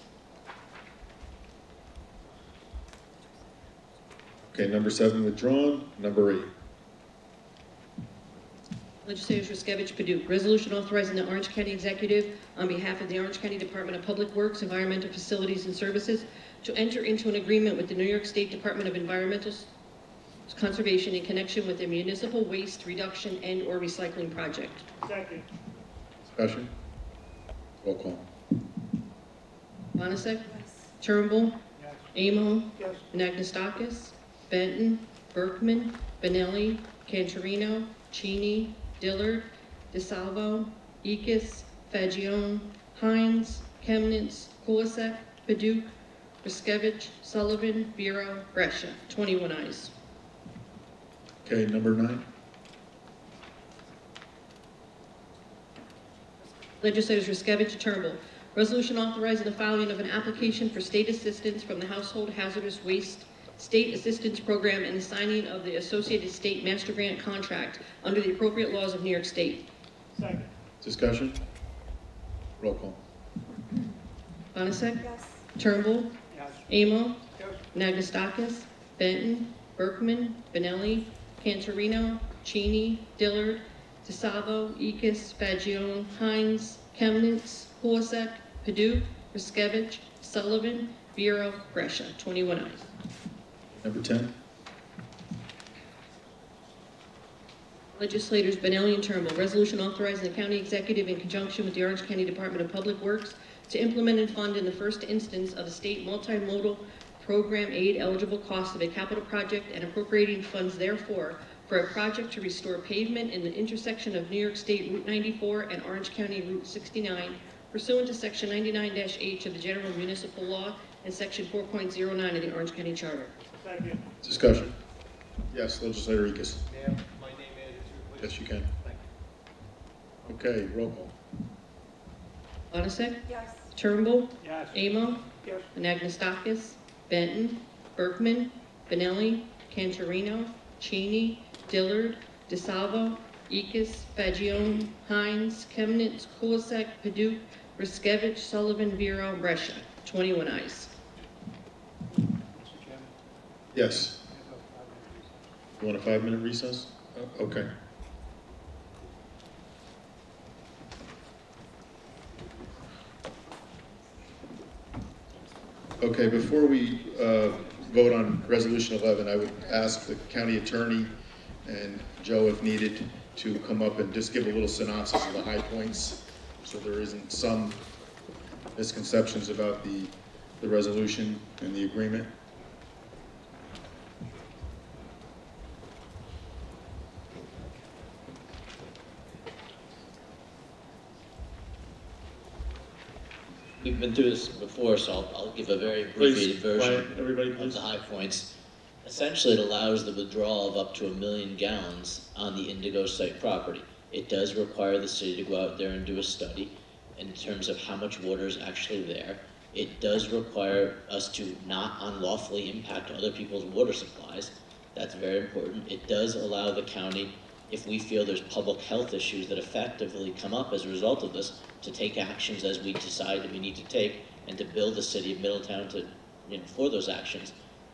Okay, number 7 withdrawn. Number 8. Legislators Riskevich, Pidduc. Resolution authorizing the Orange County Executive on behalf of the Orange County Department of Public Works, Environmental Facilities and Services to enter into an agreement with the New York State Department of Environmental Conservation in connection with a municipal waste reduction and/or recycling project. Second. Discussion? Roll call. Bonasek? Turnbull? Yes. Amo? Yes. Anagnestakis? Benton? Berkman? Benelli? Cantorino? Cheney? Dillard? DeSalvo? Ekis? Fagione, Hines, Chemnitz, Kulisek, Paduk, Riskevich, Sullivan, Vero, Brescia. 21 ayes. Okay, number 9. Legislators Riskevich, Turnbull. Resolution authorizing the filing of an application for state assistance from the Household Hazardous Waste State Assistance Program and the signing of the Associated State Master Grant Contract under the appropriate laws of New York State. Second. Discussion? Roll call. Bonasek? Yes. Turnbull? Yes. Amo? Yes. Nagustakis? Benton? Berkman? Benelli? Cantorino? Cheney? Dillard? DeSalvo? Ekis? Fagione? Hines? Chemnitz? Kulisek? Paduk? Riskevich? Sullivan? Vero? Brescia. 21 ayes. Number 10. Legislators Benelli and Turnbull. Resolution authorizing the county executive in conjunction with the Orange County Department of Public Works to implement and fund in the first instance of a state multimodal program aid eligible cost of a capital project and appropriating funds therefore for a project to restore pavement in the intersection of New York State Route 94 and Orange County Route 69 pursuant to Section 99-H of the General Municipal Law and Section 4.09 of the Orange County Charter. Second. Discussion? Yes, Legislator Ekis. Ma'am, my name added to it, please. Yes, you can. Thank Okay, roll call. Bonasek? Yes. Turnbull? Yes. Amo? Yes. Anagnestakis? Benton? Berkman? Benelli? Cantorino? Cheney? Dillard? DeSalvo? Ekis? Fagione? Hines? Chemnitz? Kulisek? Paduk? Riskevich? Sullivan? Vero? Brescia. 21 ayes. Mr. Chairman. Yes. I have a 5-minute recess. You want a 5-minute recess? Okay. Okay, before we vote on Resolution 11, I would ask the county attorney and Joe, if needed, to come up and just give a little synopsis of the high points, so there isn't some misconceptions about the resolution and the agreement. We've been through this before, so I'll give a very Please, abbreviated version quiet, everybody, of please. the high points. Essentially, it allows the withdrawal of up to 1 million gallons on the Indigo site property. It does require the city to go out there and do a study in terms of how much water is actually there. It does require us to not unlawfully impact other people's water supplies. That's very important. It does allow the county, if we feel there's public health issues that effectively come up as a result of this, to take actions as we decide that we need to take and to build the city of Middletown to, for those actions.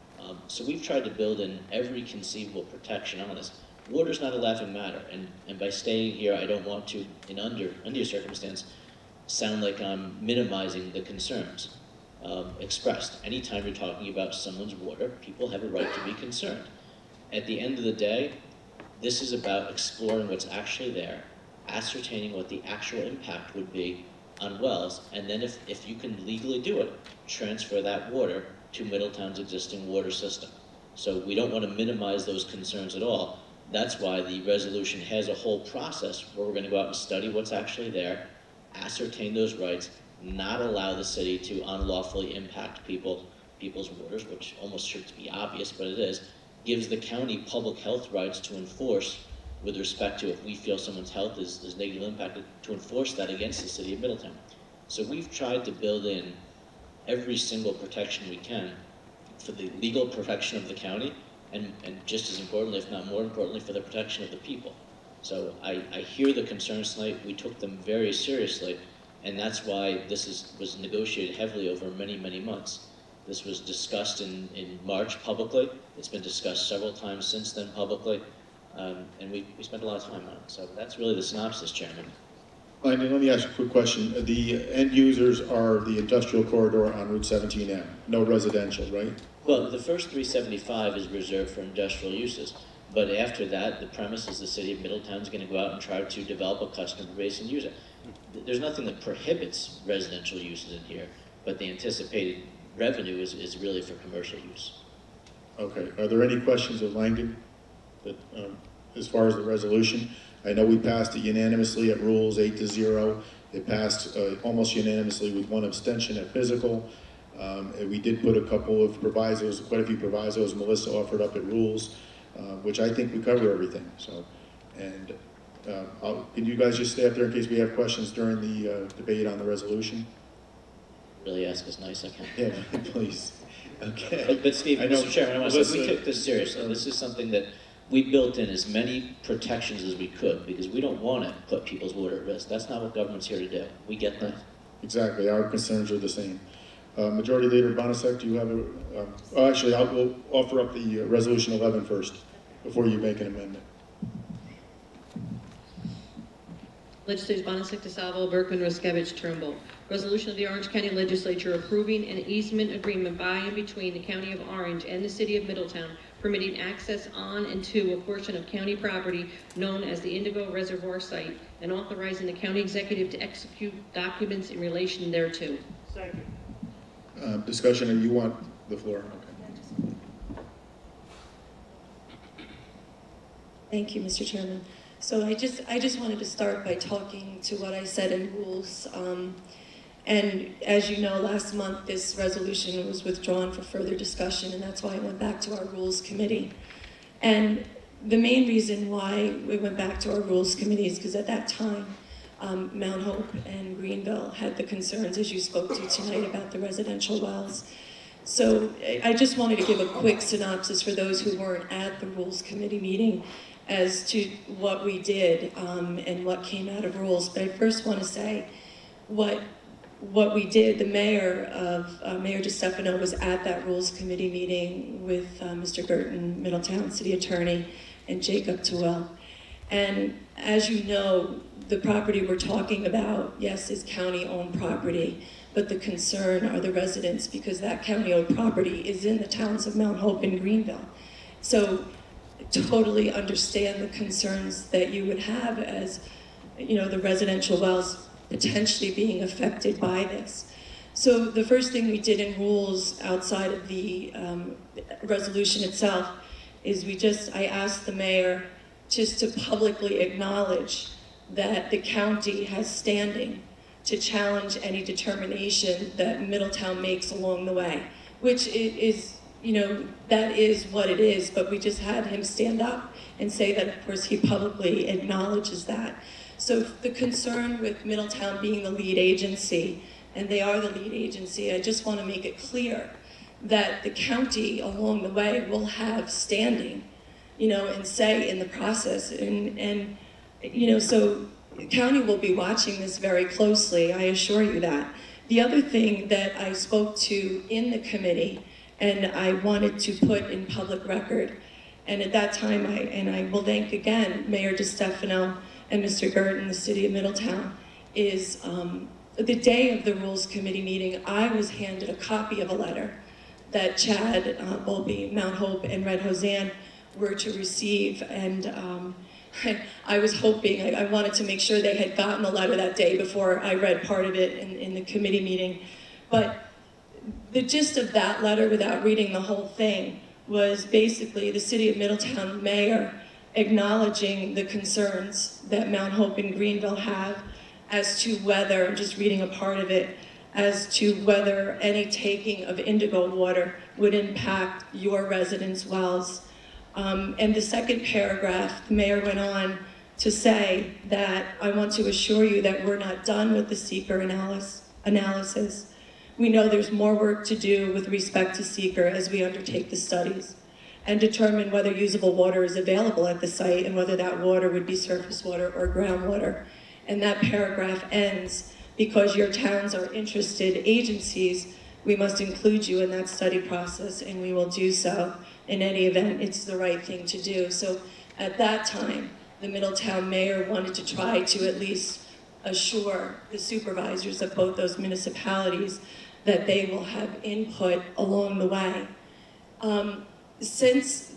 So we've tried to build in every conceivable protection on this. Water's not a laughing matter, and by staying here, I don't want to, in undue circumstance, sound like I'm minimizing the concerns expressed. Anytime you're talking about someone's water, people have a right to be concerned. At the end of the day, this is about exploring what's actually there, ascertaining what the actual impact would be on wells, and then if you can legally do it, transfer that water to Middletown's existing water system. So we don't want to minimize those concerns at all. That's why the resolution has a whole process where we're going to go out and study what's actually there, ascertain those rights, not allow the city to unlawfully impact people's waters, which almost should be obvious, but it is, gives the county public health rights to enforce with respect to if we feel someone's health is negatively impacted, to enforce that against the city of Middletown. So we've tried to build in every single protection we can for the legal protection of the county, and just as importantly, if not more importantly, for the protection of the people. So I hear the concerns tonight. We took them very seriously, and that's why this was negotiated heavily over many, many months. This was discussed in March publicly. It's been discussed several times since then publicly, and we spent a lot of time on it. So that's really the synopsis, Chairman. Let me ask you a quick question. The end users are the industrial corridor on Route 17M, no residential, right? Well, the first 375 is reserved for industrial uses, but after that, the premise is the city of Middletown is going to go out and try to develop a customer base and use it. There's nothing that prohibits residential uses in here, but the anticipated revenue is really for commercial use. Okay. Are there any questions of Langdon that, as far as the resolution? I know we passed it unanimously at rules, 8-0. It passed almost unanimously with one abstention at physical. And we did put a couple of provisos, quite a few provisos Melissa offered up at rules, which I think we cover everything. So, and can you guys just stay up there in case we have questions during the debate on the resolution? Really ask us nice, I can't. Yeah, please. Okay. But Steve, Mr. Chairman, I want to say, we Melissa- took this seriously. This is something that we built in as many protections as we could, because we don't want to put people's water at risk. That's not what government's here to do. We get that. Exactly, our concerns are the same. Majority Leader Bonasek, do you have a, oh, actually, we'll offer up the Resolution 11 first, before you make an amendment. Legislators Bonasek, DeSalvo, Berkman, Ruskevich, Turnbull. Resolution of the Orange County Legislature approving an easement agreement by and between the County of Orange and the City of Middletown permitting access on and to a portion of county property known as the Indigo Reservoir Site and authorizing the county executive to execute documents in relation thereto. Second. Discussion, or you want the floor? Okay. Thank you, Mr. Chairman. So I just wanted to start by talking to what I said in rules. And as you know, last month this resolution was withdrawn for further discussion, and that's why it went back to our Rules Committee. And the main reason why we went back to our Rules Committee is because at that time, Mount Hope and Greenville had the concerns, as you spoke to tonight, about the residential wells. So I just wanted to give a quick synopsis for those who weren't at the Rules Committee meeting as to what we did and what came out of rules. But I first want to say what we did. The mayor of Mayor DeStefano was at that Rules Committee meeting with Mr. Burton, Middletown City Attorney, and Jacob Tewell. And as you know, the property we're talking about, yes, is county-owned property, but the concern are the residents because that county-owned property is in the towns of Mount Hope and Greenville. So totally understand the concerns that you would have as, you know, the residential wells potentially being affected by this. So the first thing we did in rules outside of the resolution itself is I asked the mayor just to publicly acknowledge that the county has standing to challenge any determination that Middletown makes along the way, which is, you know, that is what it is, but we just had him stand up and say that, of course, he publicly acknowledges that. So the concern with Middletown being the lead agency, and they are the lead agency, I just want to make it clear that the county along the way will have standing, you know, and say in the process. And you know, so the county will be watching this very closely, I assure you that. The other thing that I spoke to in the committee, and I wanted to put in public record, and at that time, I will thank again Mayor DeStefano and Mr. Gurton, the City of Middletown, is the day of the Rules Committee meeting, I was handed a copy of a letter that Chad Bowlby, Mount Hope, and Red Hosanne were to receive, and I was hoping, I wanted to make sure they had gotten the letter that day before I read part of it in the committee meeting. But the gist of that letter, without reading the whole thing, was basically the City of Middletown mayor acknowledging the concerns that Mount Hope and Greenville have as to whether, I'm just reading a part of it, as to whether any taking of indigo water would impact your residents' wells. And the second paragraph, the mayor went on to say that I want to assure you that we're not done with the seeker analysis. We know there's more work to do with respect to seeker as we undertake the studies and determine whether usable water is available at the site and whether that water would be surface water or groundwater. And that paragraph ends, because your towns are interested agencies, we must include you in that study process, and we will do so. In any event, it's the right thing to do. So at that time, the Middletown mayor wanted to try to at least assure the supervisors of both those municipalities that they will have input along the way. Since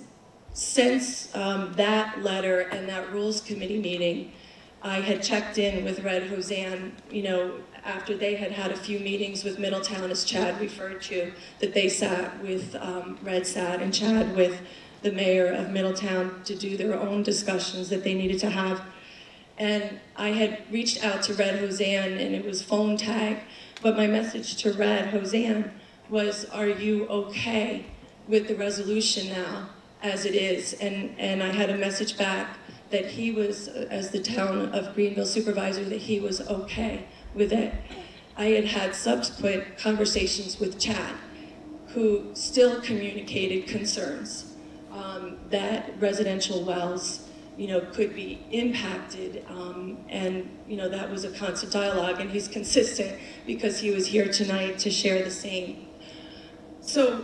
that letter and that Rules Committee meeting, I had checked in with Red Hosanne, you know, after they had had a few meetings with Middletown, as Chad referred to, that they sat with, Red sat and Chad with the mayor of Middletown to do their own discussions that they needed to have. And I had reached out to Red Hoseann, and it was phone tag, but my message to Red Hoseann was, are you okay with the resolution now as it is? And I had a message back that he was, as the town of Greenville supervisor, that he was okay with it. I had had subsequent conversations with Chad, who still communicated concerns that residential wells, could be impacted, and that was a constant dialogue, and he's consistent because he was here tonight to share the same. So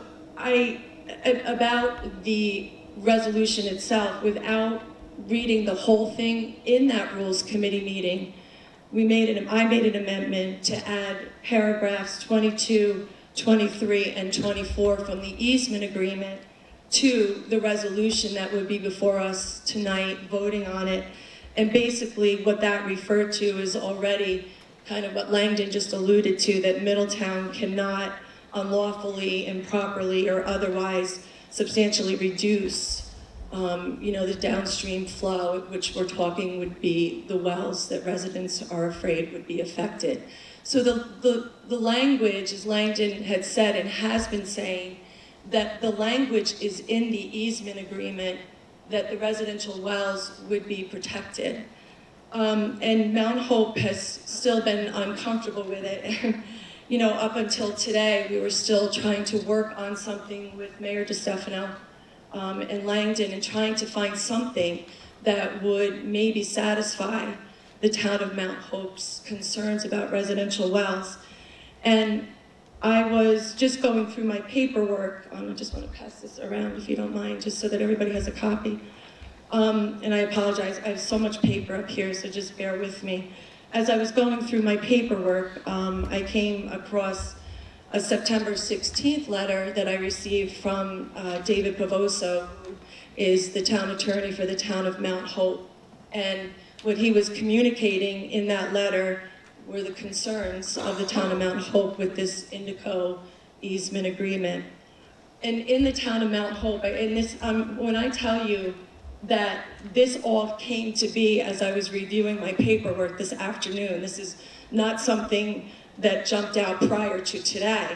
about the resolution itself, without reading the whole thing, in that Rules Committee meeting, I made an amendment to add paragraphs 22, 23, and 24 from the easement agreement to the resolution that would be before us tonight, voting on it. And basically what that referred to is already kind of what Langdon just alluded to, that Middletown cannot unlawfully, improperly, or otherwise substantially reduce the downstream flow, which we're talking would be the wells that residents are afraid would be affected. So the language, as Langdon had said and has been saying, that the language is in the easement agreement that the residential wells would be protected. And Mount Hope has still been uncomfortable with it. Up until today, we were still trying to work on something with Mayor DeStefano and Langdon, and trying to find something that would maybe satisfy the town of Mount Hope's concerns about residential wells. And I was just going through my paperwork. I just want to pass this around if you don't mind, just so that everybody has a copy. And I apologize, I have so much paper up here, so just bear with me. As I was going through my paperwork, I came across a September 16th letter that I received from David Pavoso, who is the town attorney for the town of Mount Hope. And what he was communicating in that letter were the concerns of the town of Mount Hope with this Indico easement agreement. And in the town of Mount Hope, when I tell you that this all came to be as I was reviewing my paperwork this afternoon, this is not something that jumped out prior to today.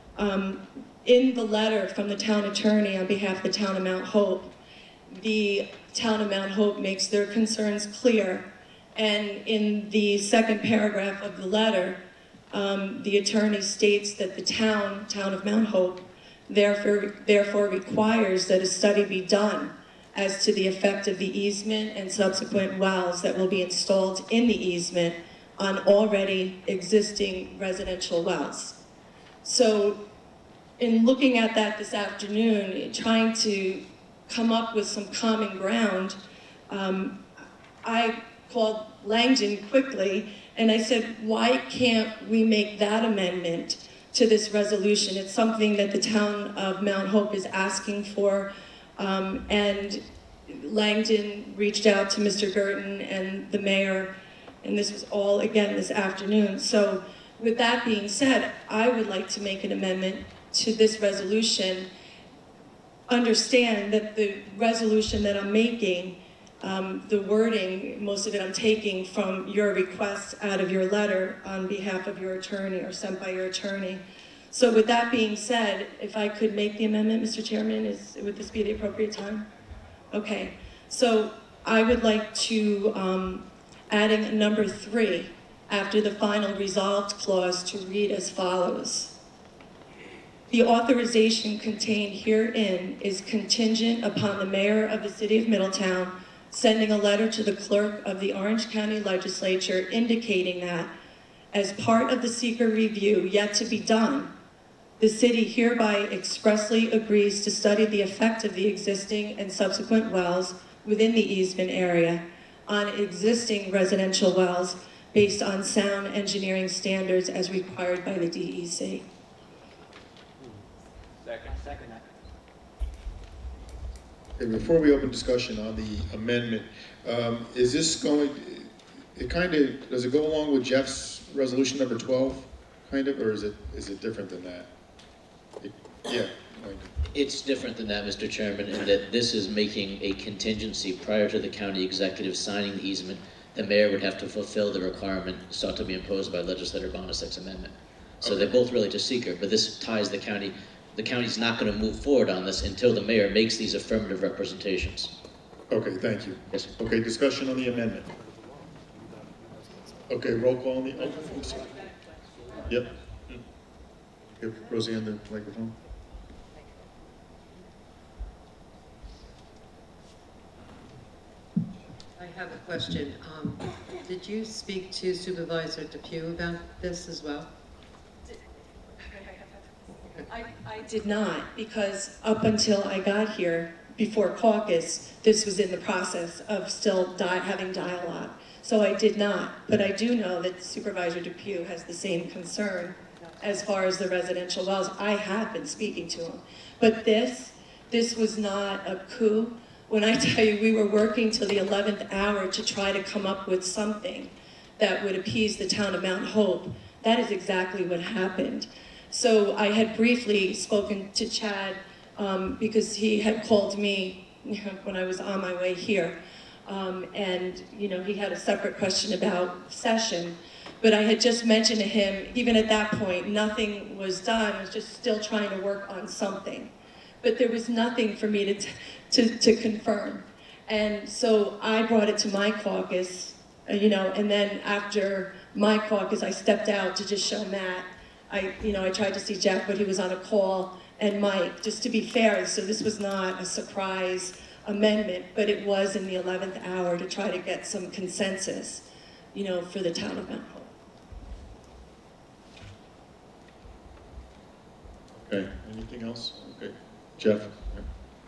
In the letter from the town attorney on behalf of the town of Mount Hope, the town of Mount Hope makes their concerns clear. And in the second paragraph of the letter, the attorney states that the town of Mount Hope, therefore requires that a study be done as to the effect of the easement and subsequent wells that will be installed in the easement on already existing residential wells. So in looking at that this afternoon, trying to come up with some common ground, I called Langdon quickly and I said, why can't we make that amendment to this resolution? It's something that the town of Mount Hope is asking for. And Langdon reached out to Mr. Girton and the mayor, and this was all again this afternoon. So with that being said, I would like to make an amendment to this resolution. Understand that the resolution that I'm making, the wording, most of it I'm taking from your request out of your letter on behalf of your attorney or sent by your attorney. So with that being said, if I could make the amendment, Mr. Chairman, would this be the appropriate time? Okay, so I would like to adding number 3 after the final resolved clause to read as follows. The authorization contained herein is contingent upon the mayor of the city of Middletown sending a letter to the clerk of the Orange County Legislature indicating that, as part of the seeker review yet to be done, the city hereby expressly agrees to study the effect of the existing and subsequent wells within the easement area on existing residential wells based on sound engineering standards as required by the DEC. Second. Okay, before we open discussion on the amendment, is this going, does it go along with Jeff's resolution number 12, kind of, or is it different than that? Yeah. It's different than that, Mr. Chairman, in that this is making a contingency prior to the county executive signing the easement the mayor would have to fulfill the requirement sought to be imposed by legislator Bonasek's amendment. So they're both really to seeker, but this ties the county. The county's not going to move forward on this until the mayor makes these affirmative representations. Okay, thank you. Yes, sir. Okay, discussion on the amendment. Okay, roll call on the, oh, I'm sorry. Yep. Give Roseanne the microphone. I have a question. Did you speak to Supervisor Depew about this as well? I did not, because up until I got here, before caucus, this was in the process of still having dialogue. So I did not, but I do know that Supervisor Depew has the same concern as far as the residential wells. I have been speaking to him. But this was not a coup. When I tell you we were working till the 11th hour to try to come up with something that would appease the town of Mount Hope, that is exactly what happened. So I had briefly spoken to Chad because he had called me when I was on my way here. And he had a separate question about session. But I had just mentioned to him, even at that point, nothing was done. I was just still trying to work on something. But there was nothing for me to confirm. And so I brought it to my caucus, and then after my caucus, I stepped out to just show Matt. I tried to see Jeff, but he was on a call, and Mike, just to be fair. So this was not a surprise amendment, but it was in the 11th hour to try to get some consensus, for the town of Mount Hope. Okay, anything else? Okay, Jeff? Yeah.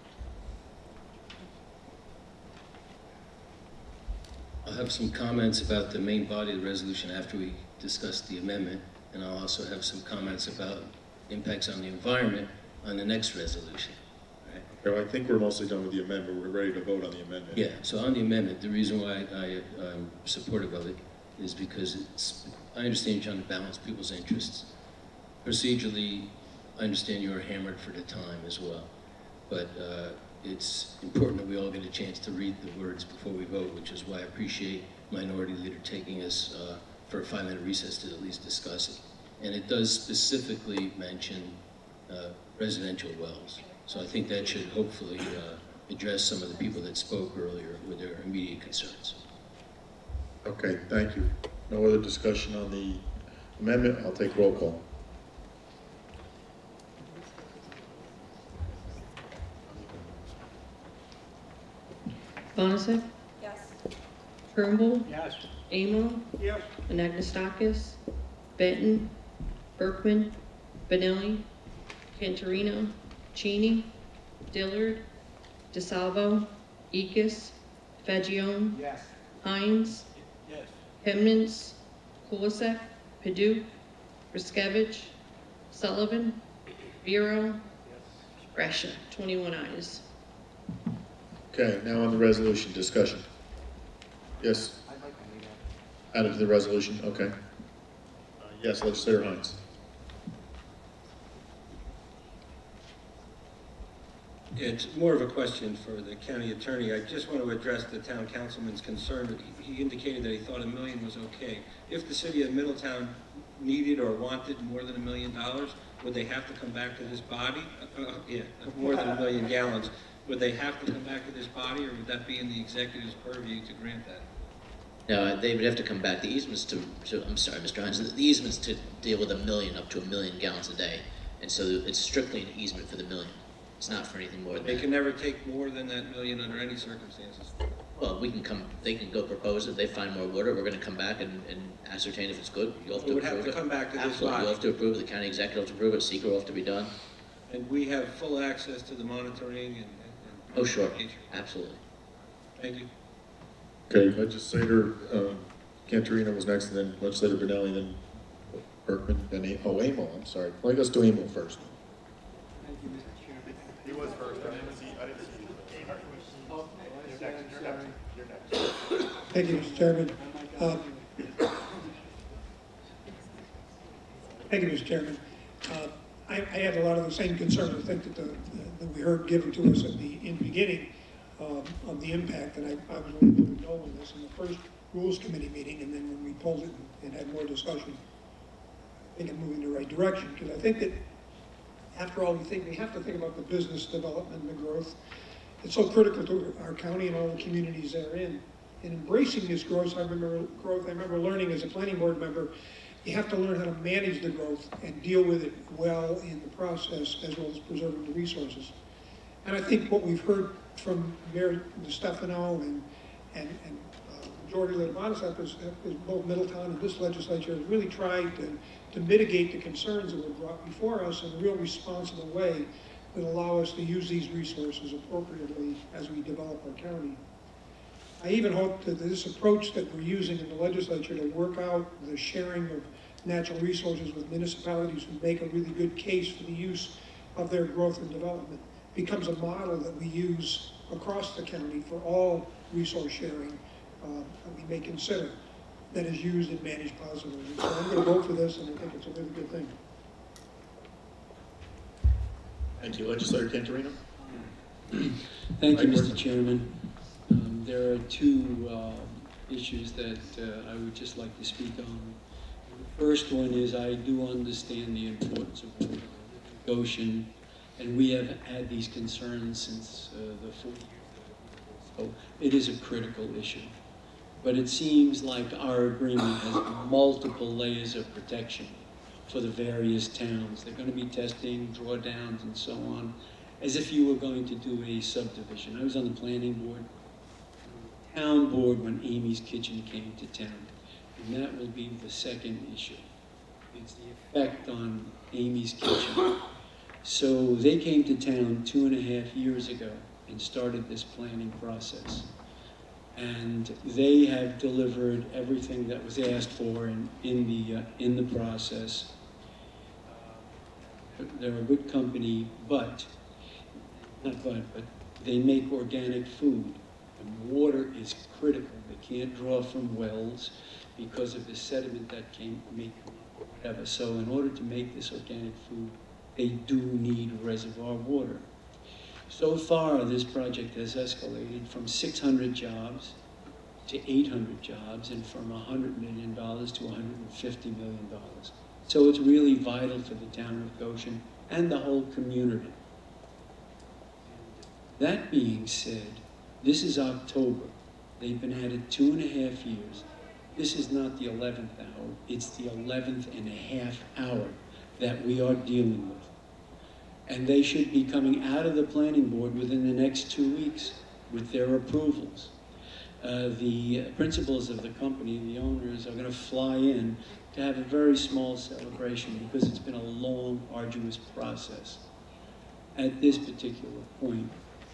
I'll have some comments about the main body of the resolution after we discuss the amendment, and I'll also have some comments about impacts on the environment on the next resolution. Right? Okay, well, I think we're mostly done with the amendment. We're ready to vote on the amendment. Yeah, so on the amendment, the reason why I'm supportive of it is because I understand you're trying to balance people's interests. Procedurally, I understand you're hammered for the time as well, but it's important that we all get a chance to read the words before we vote, which is why I appreciate Minority Leader taking us for a 5-minute recess to at least discuss it. And it does specifically mention residential wells. So I think that should hopefully address some of the people that spoke earlier with their immediate concerns. Okay, thank you. No other discussion on the amendment. I'll take roll call. Bonasek? Yes. Turnbull? Yes. Amo? Yes. Anagnestakis? Benton? Berkman? Benelli? Cantorino? Cheney? Dillard? DeSalvo? Ekis? Fagione? Yes. Hines? Yes. Hemnitz? Kulisek? Paduk? Riskevich? Sullivan? Vero? Brescia. 21 ayes. Okay, now on the resolution, discussion. Yes? Added to the resolution, okay. Yes, Legislator Hines. It's more of a question for the county attorney. I just want to address the town councilman's concern that he indicated that he thought $1 million was okay. If the city of Middletown needed or wanted more than $1 million, would they have to come back to this body? Yeah, more than 1 million gallons. Would they have to come back to this body, or would that be in the executive's purview to grant that? No, they would have to come back. The easements I'm sorry, Mr. Hines, the easements to deal with 1 million, up to 1 million gallons a day. And so it's strictly an easement for the 1 million. It's not for anything more than They that. can never take more than that 1 million under any circumstances. Well, they can go propose it. They find more water. We're going to come back and ascertain if it's good. You'll have to It would approve have to come back to this Absolutely. body. You'll have to approve it. The county executive will have to approve it. Secret will have to be done. And we have full access to the monitoring and Oh, sure. Absolutely. Thank you. Okay, Legislator Cantorino was next, and then Legislator Benelli, then Berkman, then Amo, I'm sorry. Well, let's do Amo first. Thank you, Mr. Chairman. He was first, I didn't see you. You're next. You're next. Thank you, Mr. Chairman. Thank you, Mr. Chairman. I have a lot of the same concerns, I think, that we heard given to us in the beginning of the impact, and I was a little bit dull in this. In the first Rules Committee meeting, and then when we pulled it and had more discussion, I think I'm moving in the right direction, because I think that after all, we have to think about the business development and the growth. It's so critical to our county and all the communities therein. In embracing this growth, I remember learning as a planning board member, you have to learn how to manage the growth and deal with it well in the process, as well as preserving the resources. And I think what we've heard from Mayor DeStefano and Majority Leader Bonasek is both Middletown and this legislature has really tried to mitigate the concerns that were brought before us in a real responsible way that allow us to use these resources appropriately as we develop our county. I even hope that this approach that we're using in the legislature to work out the sharing of natural resources with municipalities who make a really good case for the use of their growth and development becomes a model that we use across the county for all resource sharing that we may consider that is used and managed positively. So I'm going to vote for this, and I think it's a really good thing. Thank you. Legislator Cantorino. Thank you, Mr. Chairman. There are two issues that I would just like to speak on. The first one is I do understand the importance of water in Goshen, and we have had these concerns since the 40 years ago. So it is a critical issue. But it seems like our agreement has multiple layers of protection for the various towns. They're going to be testing, drawdowns, and so on, as if you were going to do a subdivision. I was on the planning board, town board when Amy's Kitchen came to town, and that will be the second issue. It's the effect on Amy's Kitchen. So they came to town 2.5 years ago and started this planning process. And they have delivered everything that was asked for in the process. They're a good company, but they make organic food. And water is critical. They can't draw from wells because of the sediment that may come up or whatever. So in order to make this organic food, they do need reservoir water. So far, this project has escalated from 600 jobs to 800 jobs, and from $100 million to $150 million. So it's really vital for the town of Goshen and the whole community. That being said, this is October. They've been at it 2.5 years. This is not the 11th hour, it's the 11th and a half hour that we are dealing with. And they should be coming out of the planning board within the next 2 weeks with their approvals. The principals of the company, the owners, are going to fly in to have a very small celebration because it's been a long, arduous process. At this particular point,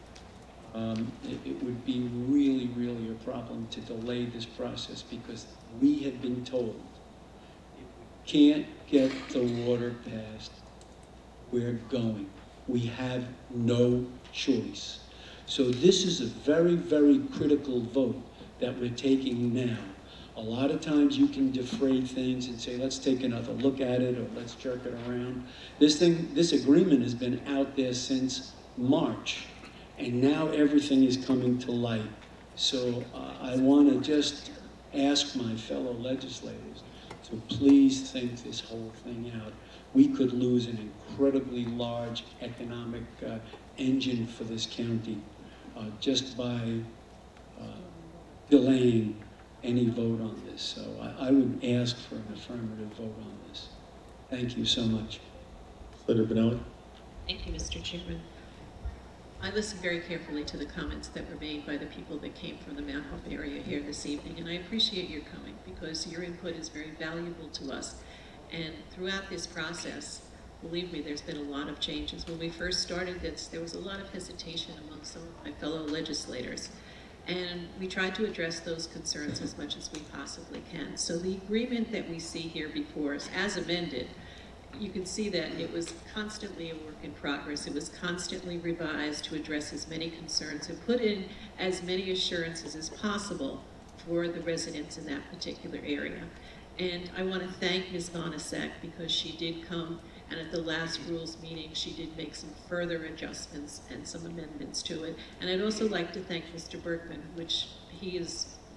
it would be really, really a problem to delay this process because we have been told if we can't get the water passed, we're going. We have no choice. So this is a very, very critical vote that we're taking now. A lot of times you can defray things and say, let's take another look at it, or let's jerk it around. This agreement has been out there since March, and now everything is coming to light. So I want to just ask my fellow legislators to please think this whole thing out. We could lose an incredibly large economic engine for this county just by delaying any vote on this. So I would ask for an affirmative vote on this. Thank you so much. Senator Benelli. Thank you, Mr. Chairman. I listened very carefully to the comments that were made by the people that came from the Mount Hope area here this evening, and I appreciate your coming because your input is very valuable to us. And throughout this process, believe me, there's been a lot of changes. When we first started this, there was a lot of hesitation among some of my fellow legislators. And we tried to address those concerns as much as we possibly can. So the agreement that we see here before us, as amended, you can see that it was constantly a work in progress. It was constantly revised to address as many concerns and put in as many assurances as possible for the residents in that particular area. And I want to thank Ms. Bonasek because she did come, and at the last rules meeting, she did make some further adjustments and some amendments to it. And I'd also like to thank Mr. Berkman, which he is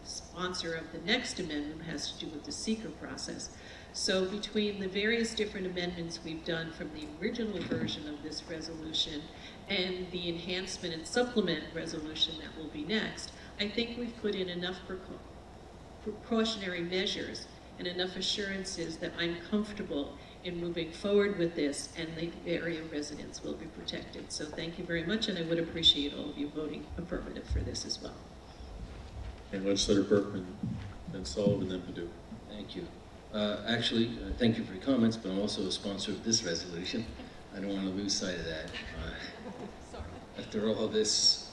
sponsor of the next amendment has to do with the seeker process. So between the various different amendments we've done from the original version of this resolution and the enhancement and supplement resolution that will be next, I think we've put in enough precautionary measures and enough assurances that I'm comfortable in moving forward with this, and the area residents will be protected. So thank you very much, and I would appreciate all of you voting affirmative for this as well. And Legislator Berkman, then Sullivan, then Padu. Thank you. Actually, thank you for your comments, but I'm also a sponsor of this resolution. I don't want to lose sight of that. After all this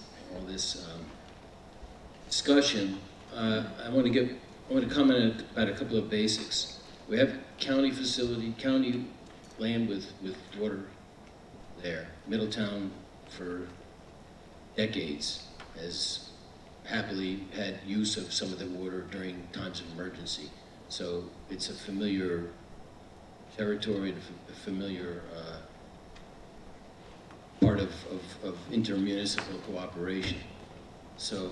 discussion, I want to comment about a couple of basics. We have county facility, county land with water there. Middletown for decades has happily had use of some of the water during times of emergency. So it's a familiar territory, a familiar part of intermunicipal cooperation. So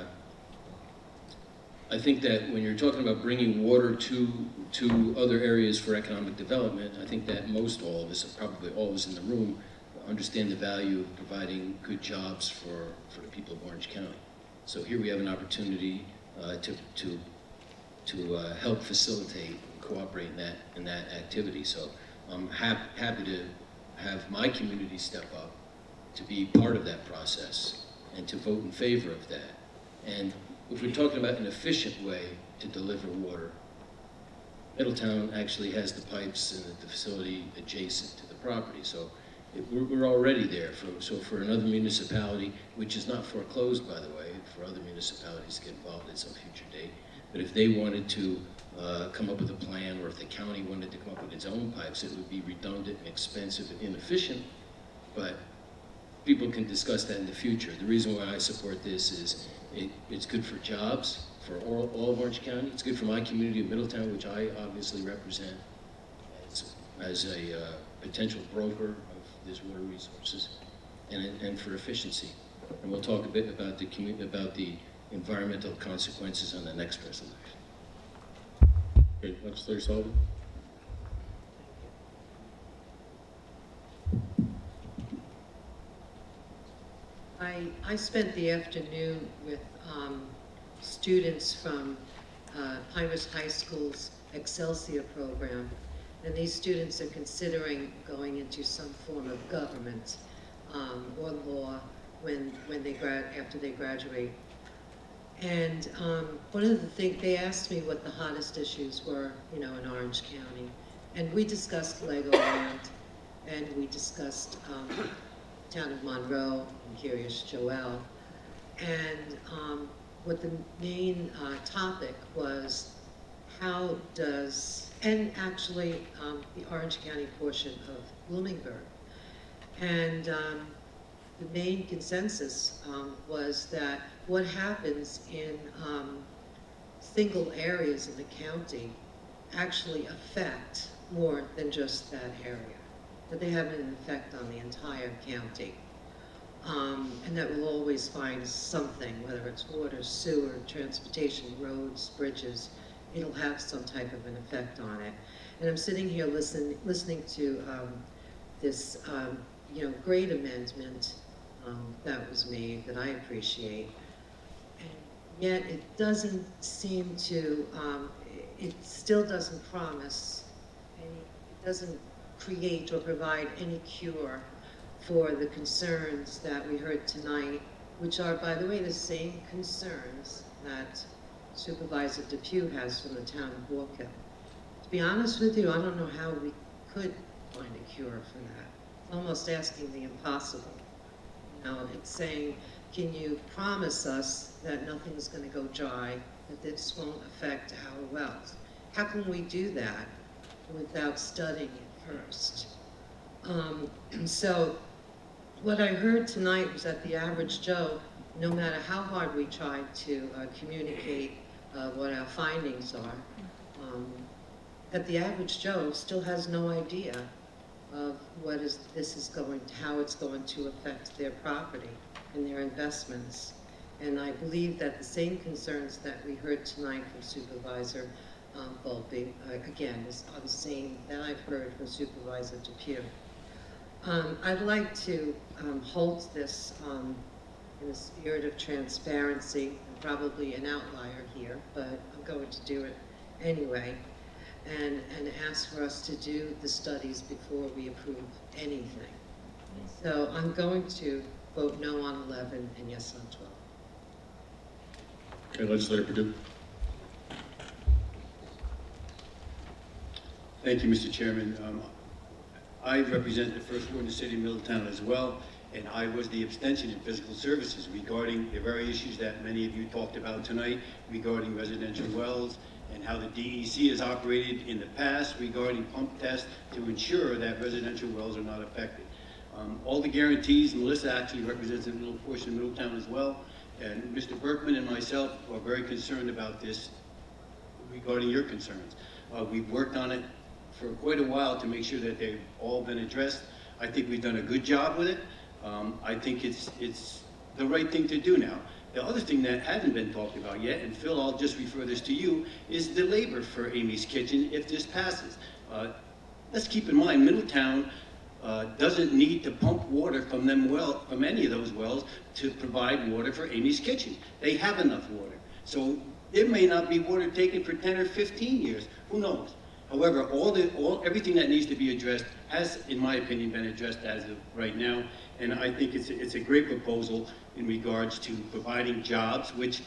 I think that when you're talking about bringing water to other areas for economic development, I think that most all of us, probably all of us in the room, understand the value of providing good jobs for the people of Orange County. So here we have an opportunity to help facilitate and cooperate in that activity. So I'm happy to have my community step up to be part of that process and to vote in favor of that. And if we're talking about an efficient way to deliver water, Middletown actually has the pipes and the facility adjacent to the property. So we're already there. So for another municipality, which is not foreclosed, by the way, for other municipalities to get involved at some future date, but if they wanted to come up with a plan, or if the county wanted to come up with its own pipes, it would be redundant and expensive and inefficient, but people can discuss that in the future. The reason why I support this is it's good for jobs, for all of Orange County. It's good for my community of Middletown, which I obviously represent as a potential broker of these water resources, and for efficiency. And we'll talk a bit about the environmental consequences on the next resolution. Okay, Legislator Sullivan. I spent the afternoon with students from Pinehurst High School's Excelsior program, and these students are considering going into some form of government or law after they graduate. And one of the things, they asked me what the hottest issues were, in Orange County. And we discussed Legoland, and we discussed town of Monroe and Curious Joel. And what the main topic was, and actually the Orange County portion of Bloomingburg. And the main consensus was that what happens in single areas in the county actually affect more than just that area, that they have an effect on the entire county. And that we'll always find something, whether it's water, sewer, transportation, roads, bridges, it'll have some type of an effect on it. And I'm sitting here listening to this great amendment that was made that I appreciate. And yet it doesn't seem to, it still doesn't promise, it doesn't create or provide any cure for the concerns that we heard tonight, which are, by the way, the same concerns that Supervisor Depew has from the town of Walk Hill. To be honest with you, I don't know how we could find a cure for that. It's almost asking the impossible. It's saying, can you promise us that nothing's going to go dry, that this won't affect our wells? How can we do that without studying it first? So what I heard tonight was that the average Joe, no matter how hard we try to communicate what our findings are, that the average Joe still has no idea of how it's going to affect their property and their investments. And I believe that the same concerns that we heard tonight from Supervisor Volpe, again, are the same that I've heard from Supervisor Depew. I'd like to hold this in the spirit of transparency, and probably an outlier here, but I'm going to do it anyway, and ask for us to do the studies before we approve anything. So I'm going to vote no on 11 and yes on 12. Okay, Legislator Perdue. Thank you, Mr. Chairman. I represent the First Ward in the city of Middletown as well, and I was the abstention in physical services regarding the very issues that many of you talked about tonight regarding residential wells and how the DEC has operated in the past regarding pump tests to ensure that residential wells are not affected. All the guarantees, Melissa actually represents a little portion of Middletown as well, and Mr. Berkman and myself are very concerned about this regarding your concerns. We've worked on it for quite a while to make sure that they've all been addressed. I think we've done a good job with it. I think it's the right thing to do now. The other thing that hasn't been talked about yet, and Phil, I'll just refer this to you, is the labor for Amy's Kitchen if this passes. Let's keep in mind, Middletown doesn't need to pump water from any of those wells to provide water for Amy's Kitchen. They have enough water. So there may not be water taken for 10 or 15 years, who knows? However, everything that needs to be addressed has, in my opinion, been addressed as of right now, and I think it's a great proposal in regards to providing jobs, which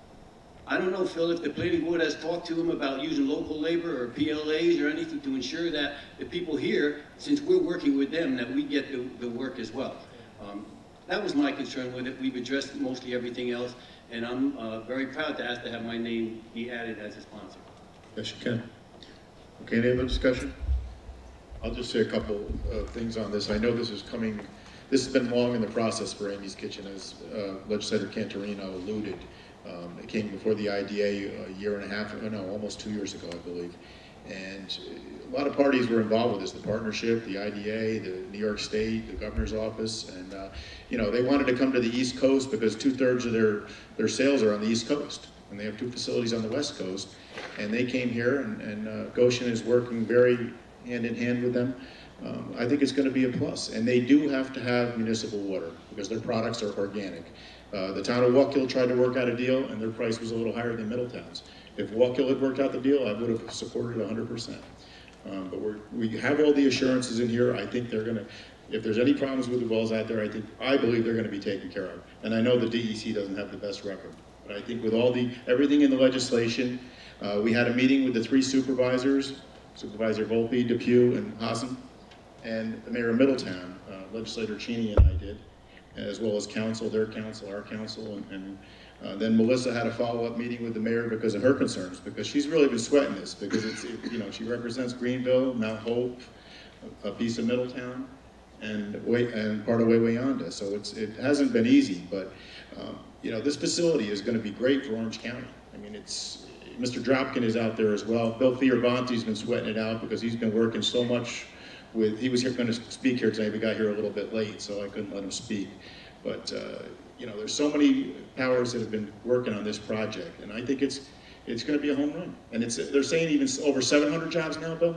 I don't know, Phil, if the planning board has talked to them about using local labor or PLAs or anything to ensure that the people here, since we're working with them, that we get the work as well. That was my concern with it. We've addressed mostly everything else, and I'm very proud to ask to have my name be added as a sponsor. Yes, you can. Okay, any other discussion? I'll just say a couple of things on this. I know this is coming, this has been long in the process for Amy's Kitchen, as Legislator Cantorino alluded. It came before the IDA a year and a half, no, almost 2 years ago, I believe. And a lot of parties were involved with this, the partnership, the IDA, the New York State, the governor's office, and you know, they wanted to come to the East Coast because 2/3 of their sales are on the East Coast, and they have 2 facilities on the West Coast. And they came here, and Goshen is working very hand in hand with them. I think it's going to be a plus. And they do have to have municipal water because their products are organic. The town of Wallkill tried to work out a deal, and their price was a little higher than Middletown's. If Wallkill had worked out the deal, I would have supported it 100%. But we have all the assurances in here. I think they're going to, if there's any problems with the wells out there, I believe they're going to be taken care of. And I know the DEC doesn't have the best record. But I think with everything in the legislation, we had a meeting with the 3 supervisors, Supervisor Volpe, Depew, and Hazen, and the mayor of Middletown, Legislator Cheney and I did, as well as council, their council, our council, and then Melissa had a follow-up meeting with the mayor because of her concerns, because she's really been sweating this, because you know, she represents Greenville, Mount Hope, a piece of Middletown, and part of Wawayanda, so it hasn't been easy, but you know, this facility is going to be great for Orange County. I mean, Mr. Dropkin is out there as well. Bill Fioravanti's been sweating it out because he's been working so much with, he was going to speak here today, but got here a little bit late, so I couldn't let him speak. But, you know, there's so many powers that have been working on this project, and I think it's going to be a home run. And they're saying even over 700 jobs now, Bill?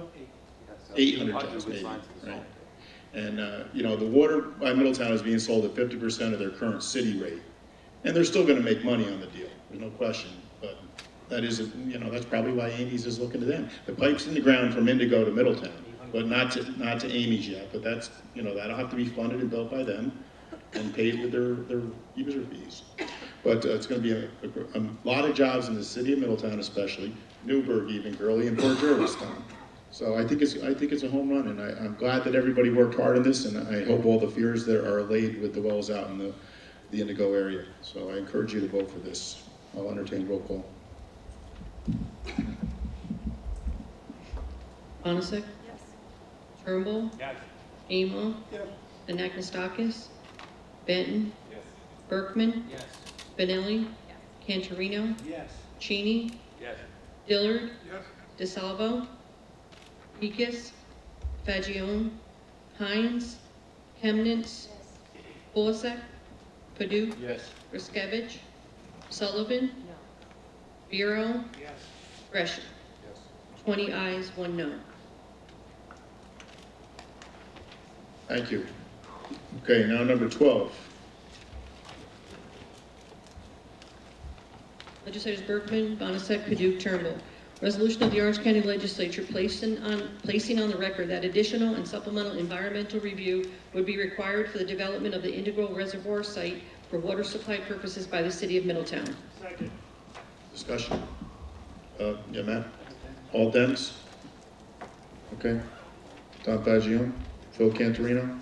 800 jobs, maybe, right? And, you know, the water by Middletown is being sold at 50% of their current city rate. And they're still going to make money on the deal, there's no question. But that is, you know, that's probably why Amy's is looking to them. The pipe's in the ground from Indigo to Middletown, but not to Amy's yet. But that's, you know, that'll have to be funded and built by them and paid with their user fees. But it's going to be a lot of jobs in the city of Middletown, especially Newburgh, even Gurley, and Port Jervis. So I think it's a home run, and I'm glad that everybody worked hard on this, and I hope all the fears that are allayed with the wells out in the Indigo area. So I encourage you to vote for this. I'll entertain roll call. Bonasek? Yes. Turnbull? Yes. Amo? Yes. Anagnestakis? Benton? Yes. Berkman? Yes. Benelli? Yes. Cantorino? Yes. Cheney? Yes. Dillard? Yes. DeSalvo? Pecos? Fagione? Hines? Chemnitz? Kulisek? Paduk? Yes. Riskevich? Sullivan? Bureau? Gresham? 20 ayes, 1 no. Thank you. Okay, now number 12. Legislators Berkman, Bonasek, Paduk, Turnbull. Resolution of the Orange County Legislature placing on the record that additional and supplemental environmental review would be required for the development of the Integral Reservoir site for water supply purposes by the City of Middletown. Second. Discussion. Yeah, Matt? All Dems? Okay. Tom Fagione? Phil Cantorino?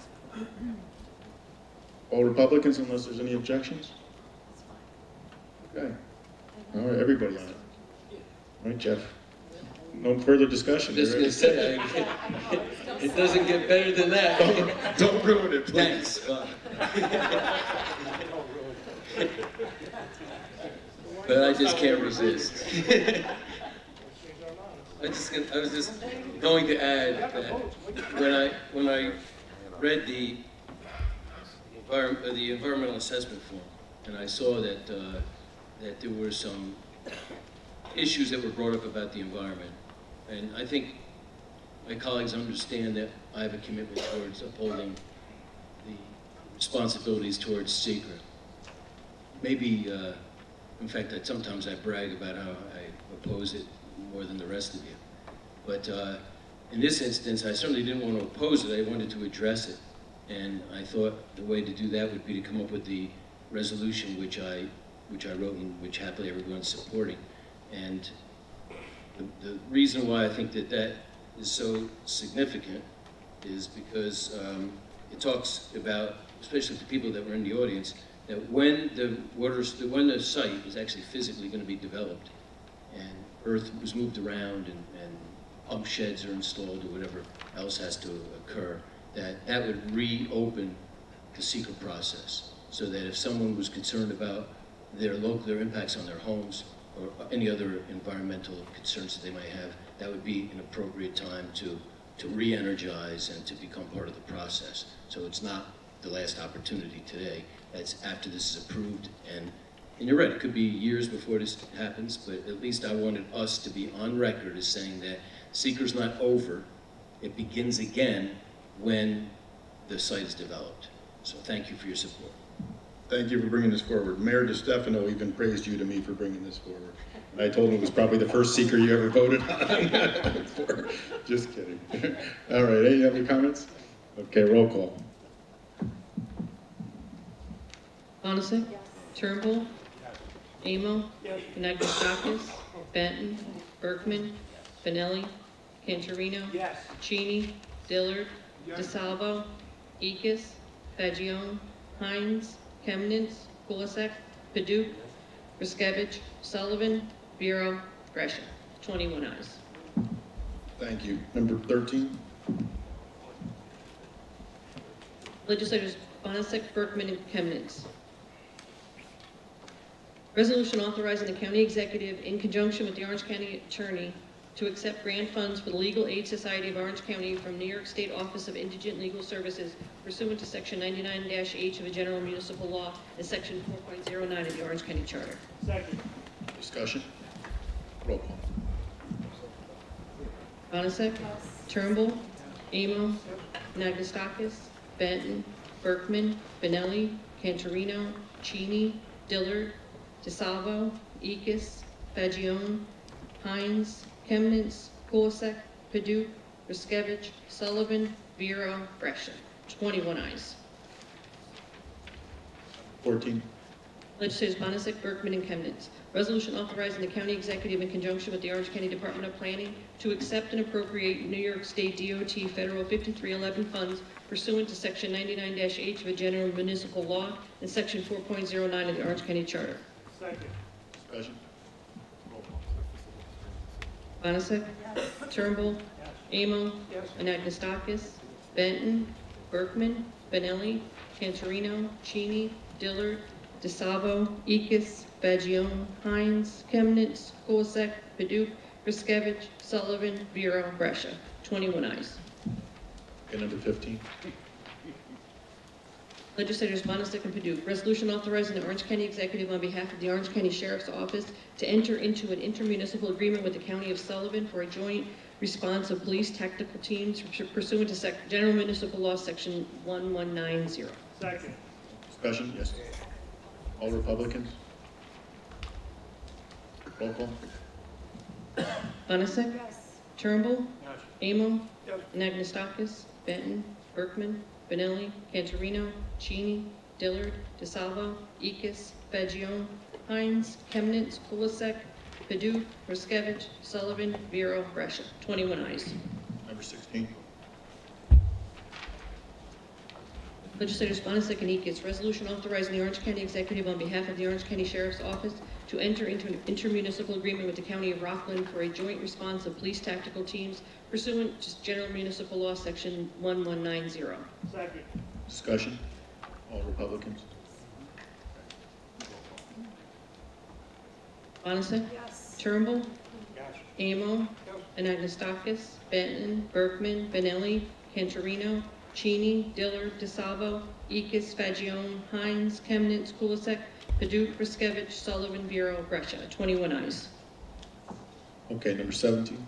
All Republicans unless there's any objections? Okay. All right, everybody on it. All right, Jeff. No further discussion. Just gonna say, it doesn't get better than that. Don't ruin it, please. Thanks. But I just can't resist. I was just going to add that when I read the environmental assessment form, and I saw that that there were some issues that were brought up about the environment, and I think my colleagues understand that I have a commitment towards upholding the responsibilities towards SECRA. Maybe, in fact, sometimes I brag about how I oppose it more than the rest of you. But in this instance, I certainly didn't want to oppose it. I wanted to address it. And I thought the way to do that would be to come up with the resolution which I wrote and which happily everyone's supporting. And the reason why I think that is so significant is because it talks about, especially to people that were in the audience, that when the site is actually physically going to be developed and earth was moved around and pump sheds are installed or whatever else has to occur, that would reopen the SECRA process, so that if someone was concerned about their impacts on their homes or any other environmental concerns that they might have, that would be an appropriate time to re-energize and to become part of the process. So it's not the last opportunity today. That's after this is approved, and you're right, it could be years before this happens, but at least I wanted us to be on record as saying that SECRA's not over. It begins again when the site is developed. So thank you for your support. Thank you for bringing this forward. Mayor DeStefano even praised you to me for bringing this forward. I told him it was probably the first seeker you ever voted on. Just kidding. All right, any other comments? Okay, roll call. Bonasek? Turnbull? Amo? Anagnestakis? Benton? Berkman? Benelli? Cantorino? Cheney? Dillard? DeSalvo? Ekis? Fagione? Hines? Chemnitz? Kulisek? Paduk? Riskevich? Sullivan? Bureau? Gresham. 21 ayes. Thank you. Number 13. Legislators Bonasek, Berkman, and Chemnitz. Resolution authorizing the county executive, in conjunction with the Orange County Attorney, to accept grant funds for the Legal Aid Society of Orange County from New York State Office of Indigent Legal Services pursuant to Section 99-H of the General Municipal Law and Section 4.09 of the Orange County Charter. Second. Discussion. Roll call. Bonasek? Turnbull? Amo? Anagnestakis? Benton? Berkman? Benelli? Cantorino? Cheney? Dillard? DeSalvo? Ekis? Fagione? Hines? Chemnitz? Kulisek? Paduk? Riskevich? Sullivan? Bureau? Gresham. 21 ayes. 14. Legislators Bonasek, Berkman, and Chemnitz. Resolution authorizing the county executive, in conjunction with the Orange County Department of Planning, to accept and appropriate New York State DOT Federal 5311 funds pursuant to Section 99-H of the General Municipal Law and Section 4.09 of the Orange County Charter. Second. Discussion. Roll call. Bonasek? Turnbull? Amo? Anagnestakis? Benton? Berkman? Benelli? Cantorino? Cheney? Dillard? DeSalvo? Ekis? Fagione? Hines? Chemnitz? Kulisek? Paduk? Riskevich? Sullivan? Bureau? Gresham. 21 ayes. Okay, number 15. Legislators Bonasek and Paduk. Resolution authorizing the Orange County Executive on behalf of the Orange County Sheriff's Office to enter into an intermunicipal agreement with the County of Sullivan for a joint response of police tactical teams pursuant to General Municipal Law, Section 1190. Second. Discussion? Yes. All Republicans? Roll call. Bonasek? Yes. Turnbull? Yes. Amo? Yes. Anagnestakis? Benton? Berkman? Benelli? Cantorino? Cheney? Dillard? DeSalvo? Ekis? Fagione? Hines? Chemnitz? Kulisek? Paduk? Ruskevich? Sullivan? Vero? Brescia. 21 ayes. Number 16. Legislators Bonasek and Ekis. Resolution authorizing the Orange County Executive on behalf of the Orange County Sheriff's Office to enter into an intermunicipal agreement with the County of Rockland for a joint response of police tactical teams pursuant to General Municipal Law, Section 1190. Second. Discussion? All Republicans? Bonasek? Yes. Turnbull? Yes. Amo? Anagnestakis? Benton? Berkman? Benelli? Cantorino? Cheney? Dillard? DeSalvo? Ekis? Fagione? Hines? Chemnitz? Kulisek? Paduk? Ruskevich? Sullivan? Vero? Brescia. 21 ayes. Okay, number 17.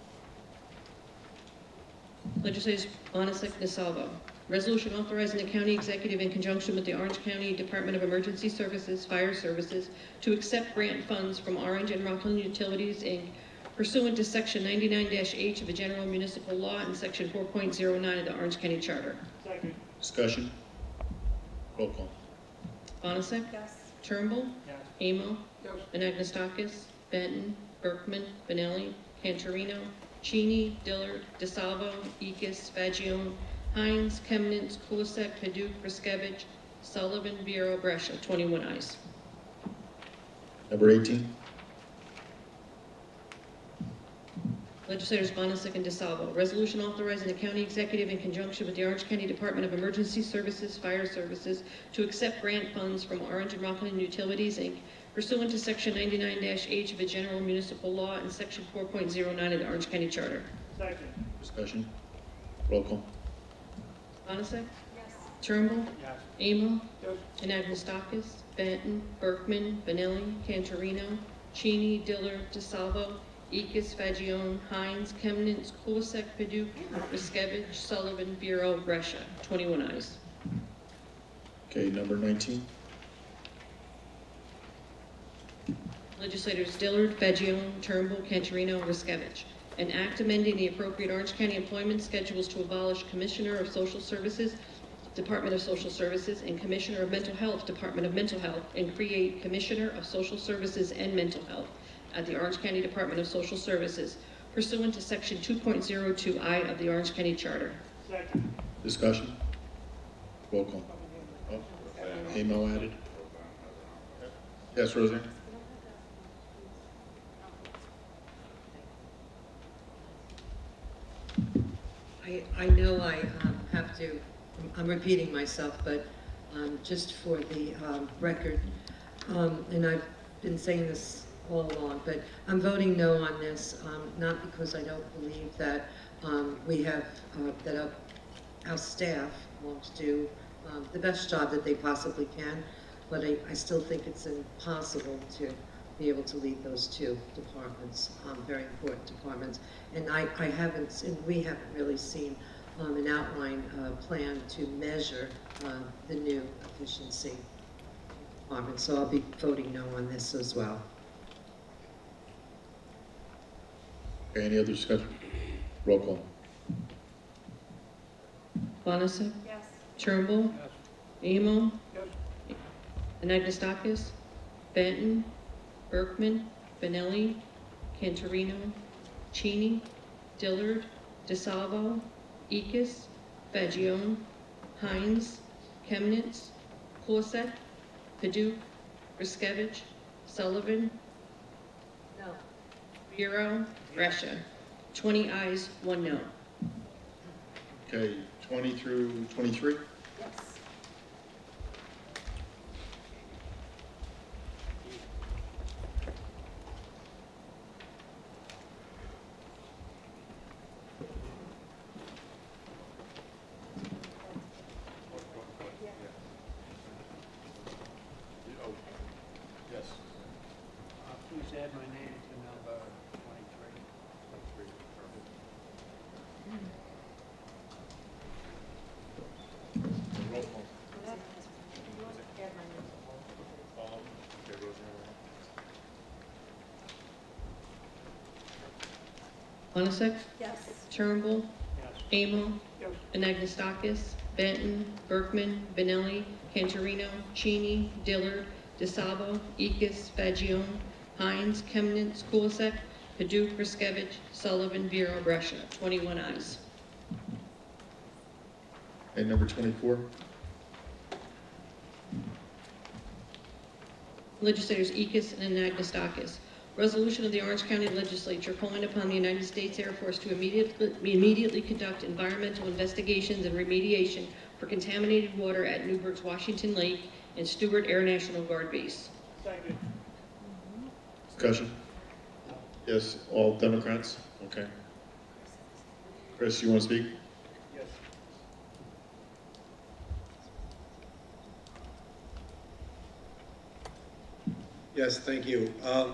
Legislators Bonasek, DeSalvo. Resolution authorizing the county executive in conjunction with the Orange County Department of Emergency Services, Fire Services, to accept grant funds from Orange and Rockland Utilities, Inc., pursuant to Section 99-H of the General Municipal Law and Section 4.09 of the Orange County Charter. Second. Discussion? Roll call. Bonasek? Yes. Turnbull? Yes. Amo? Yes. Anagnestakis? Benton? Berkman? Benelli? Cantorino? Cheney? Dillard? DeSalvo? Ekis? Fagione? Hines? Chemnitz? Kulisek? Paduk? Ruskevich? Sullivan? Vero? Brescia. 21 ayes. Number 18. Legislators Bonasek and DeSalvo. Resolution authorizing the county executive in conjunction with the Orange County Department of Emergency Services, Fire Services, to accept grant funds from Orange and Rockland Utilities, Inc., pursuant to Section 99-H of the General Municipal Law and Section 4.09 of the Orange County Charter. Second. Discussion? Roll call. Bonasek? Yes. Turnbull? Yes. Amo? Yes. Anagnestakis? Benton? Berkman? Benelli? Cantorino? Cheney? Dillard? DeSalvo? Ekis, Fagione, Hines, Chemnitz, Kulisek, Paduk, Ruskevich, Sullivan, Vero, Brescia. 21 ayes. Okay, number 19. Legislators Dillard, Fagione, Turnbull, Cantorino, Ruskevich. An act amending the appropriate Orange County employment schedules to abolish Commissioner of Social Services, Department of Social Services, and Commissioner of Mental Health, Department of Mental Health, and create Commissioner of Social Services and Mental Health at the Orange County Department of Social Services, pursuant to Section 2.02I of the Orange County Charter. Second. Discussion? Roll call. Oh, Amo added. Yes, Roseanne? I know I have to, I'm repeating myself, but just for the record, and I've been saying this all along, but I'm voting no on this, not because I don't believe that we have, that our staff won't do the best job that they possibly can, but I still think it's impossible to be able to lead those two departments, very important departments. And I haven't, and we haven't really seen an outline plan to measure the new efficiency department. So I'll be voting no on this as well. Okay, any other discussion? Roll call. Bonasek? Yes. Turnbull? Amo? Yes. Anagnestakis? Benton? Berkman? Benelli? Cantorino? Cheney? Dillard? DeSalvo? Ekis? Fagione? Hines? Chemnitz? Kulisek? Paduk? Ruskevich? Sullivan? No. Vero? Brescia. 20 ayes, 1 no. Okay, 20 through 23? Yes. Gulick? Yes. Turnbull? Amo? Anagnestakis? Benton? Berkman? Benelli? Cantorino? Cheney? Dillard? DeSalvo? Ekis? Fagione? Hines? Chemnitz? Kulisek? Paduk? Riskevich? Sullivan? Vero? Brescia. 21 ayes. Okay, number 24. Legislators Ekis and Anagnestakis. Resolution of the Orange County Legislature calling upon the United States Air Force to immediately conduct environmental investigations and remediation for contaminated water at Newburgh's Washington Lake and Stewart Air National Guard Base. Second. Discussion? Yes, all Democrats? Okay. Chris, you want to speak? Yes. Yes, thank you.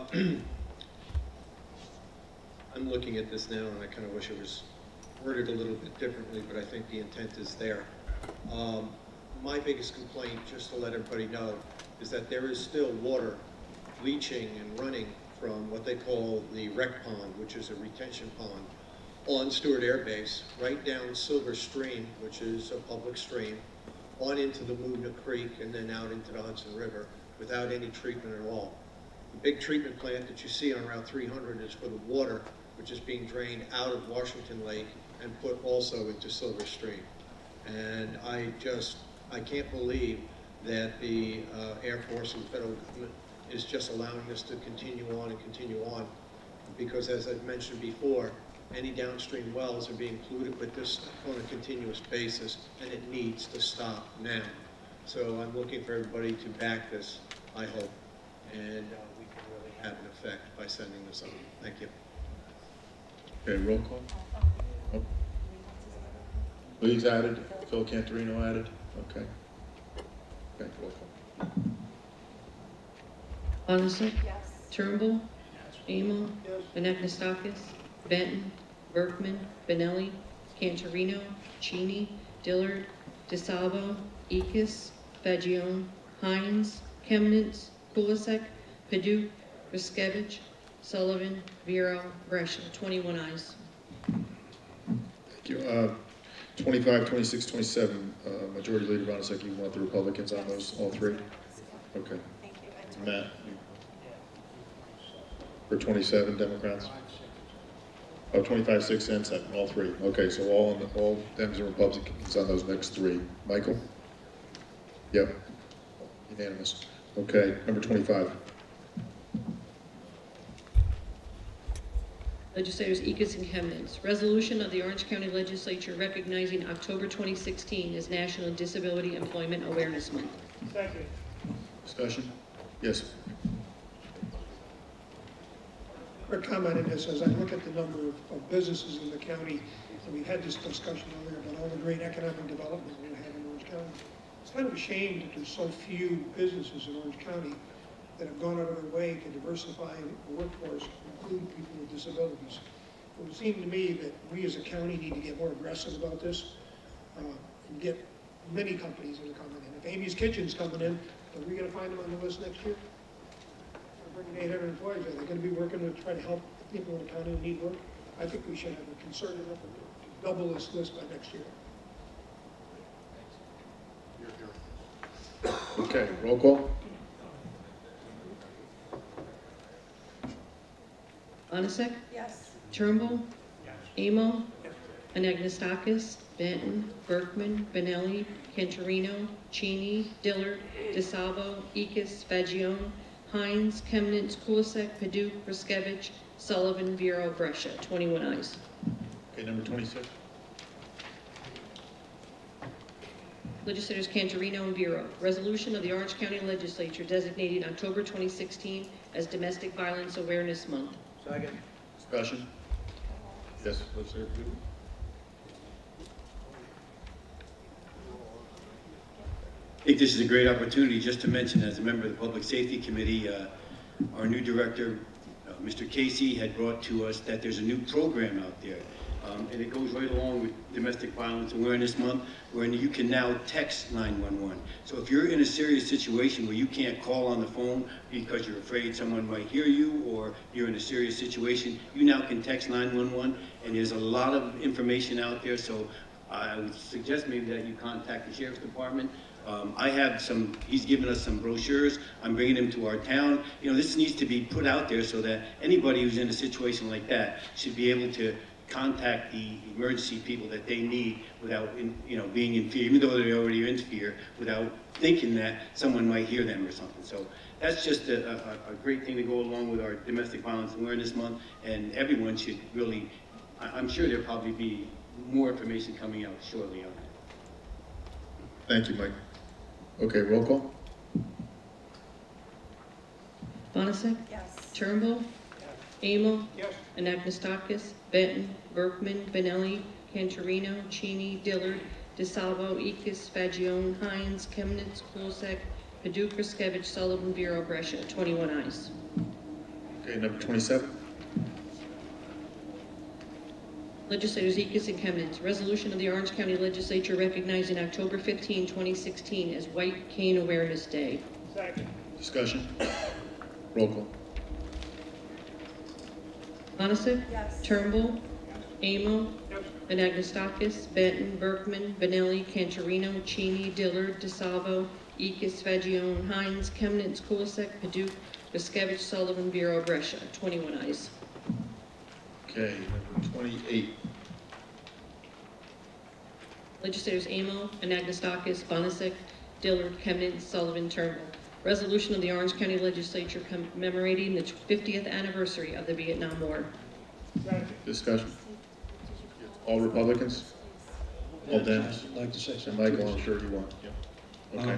I'm looking at this now, and I kind of wish it was worded a little bit differently, but I think the intent is there. My biggest complaint, just to let everybody know, is that there is still water leaching and running from what they call the rec pond, which is a retention pond, on Stewart Air Base, right down Silver Stream, which is a public stream, on into the Moona Creek, and then out into the Hudson River, without any treatment at all. The big treatment plant that you see on Route 300 is for the water, which is being drained out of Washington Lake and put also into Silver Stream. And I can't believe that the Air Force and federal government is just allowing this to continue on, because as I've mentioned before, any downstream wells are being polluted with this on a continuous basis, and it needs to stop now. So I'm looking for everybody to back this, I hope, and we can really have an effect by sending this on. Thank you. Okay, roll call. Oh. Lee's added, Phil Cantorino added, okay. Okay, roll call. Gulick? Turnbull? Amo? Anagnestakis? Benton? Berkman? Benelli? Cantorino? Cheney? Dillard? DeSalvo? Ekis? Fagione? Hines? Chemnitz? Kulisek? Paduk? Riskevich? Sullivan? Vero? Brescia. 21 ayes. Thank you. 25, 26, 27, Majority Leader Bonasek, you want the Republicans on those, all three? Okay. Matt? For 27, Democrats? Oh, 25, 6, and 7, all three. Okay, so all Dems and Republicans on those next three. Michael? Yep. Unanimous. Okay, number 25. Legislators Ekis and Chemnitz. Resolution of the Orange County Legislature recognizing October 2016 as National Disability Employment Awareness Month. Second. Discussion? Yes. Quick comment on this, as I look at the number of businesses in the county, and we've had this discussion earlier about all the great economic development we have in Orange County. It's kind of a shame that there's so few businesses in Orange County that have gone out of their way to diversify the workforce, include people with disabilities. It would seem to me that we as a county need to get more aggressive about this and get many companies that are coming in. If Amy's Kitchen's coming in, are we going to find them on the list next year? We're bringing 800 employees. Are they going to be working to try to help people in the county who need work? I think we should have a concerted effort to double this list by next year. Okay, roll call. Gulick? Yes. Turnbull? Amo? Anagnestakis? Benton? Berkman? Benelli? Cantorino? Cheney? Dillard? DeSalvo? Ekis? Fagione? Hines? Chemnitz? Kulisek? Paduk? Riskevich? Sullivan? Vero? Brescia. 21 ayes. Okay, number 26. Legislators Cantorino and Vero. Resolution of the Orange County Legislature designating October 2016 as Domestic Violence Awareness Month. Second. Discussion? Yes, Legislator Paduk. I think this is a great opportunity just to mention, as a member of the Public Safety Committee, our new director, Mr. Casey, had brought to us that there's a new program out there And it goes right along with Domestic Violence Awareness Month, wherein you can now text 911. So if you're in a serious situation where you can't call on the phone because you're afraid someone might hear you, or you're in a serious situation, you now can text 911, and there's a lot of information out there. So I would suggest maybe that you contact the Sheriff's Department. I have some, he's given us some brochures. I'm bringing them to our town. You know, this needs to be put out there so that anybody who's in a situation like that should be able to contact the emergency people that they need without, you know, being in fear, even though they already are in fear, without thinking that someone might hear them or something. So that's just a great thing to go along with our Domestic Violence Awareness Month, and everyone should really, I'm sure there'll probably be more information coming out shortly on that. Thank you, Mike. Okay, roll call. Bonasek? Yes. Turnbull? Amo? Yes. Anagnestakis? Benton? Berkman? Benelli? Cantorino? Cheney? Dillard? DeSalvo? Ekis? Fagione? Hines? Chemnitz? Kulisek? Paduk? Riskevich? Sullivan? Bureau? Brescia. 21 ayes. Okay, number 27. Legislators Ekis and Chemnitz. Resolution of the Orange County Legislature recognizing October 15, 2016 as White Cane Awareness Day. Second. Discussion. Roll call. Bonasek? Yes. Turnbull? Amo? Anagnestakis? Benton? Berkman? Benelli? Cantorino? Cheney? Dillard? DeSalvo? Ekis? Fagione? Hines? Chemnitz? Kulisek? Paduk? Riskevich? Sullivan? Bureau? Brescia. 21 ayes. Okay, number 28. Legislators Amo, Anagnestakis, Bonasek, Dillard, Chemnitz, Sullivan, Turnbull. Resolution of the Orange County Legislature commemorating the 50th anniversary of the Vietnam War. Discussion. All Republicans? All Dems? I'd like to say And something. Michael, I'm sure you want. Yeah. Okay.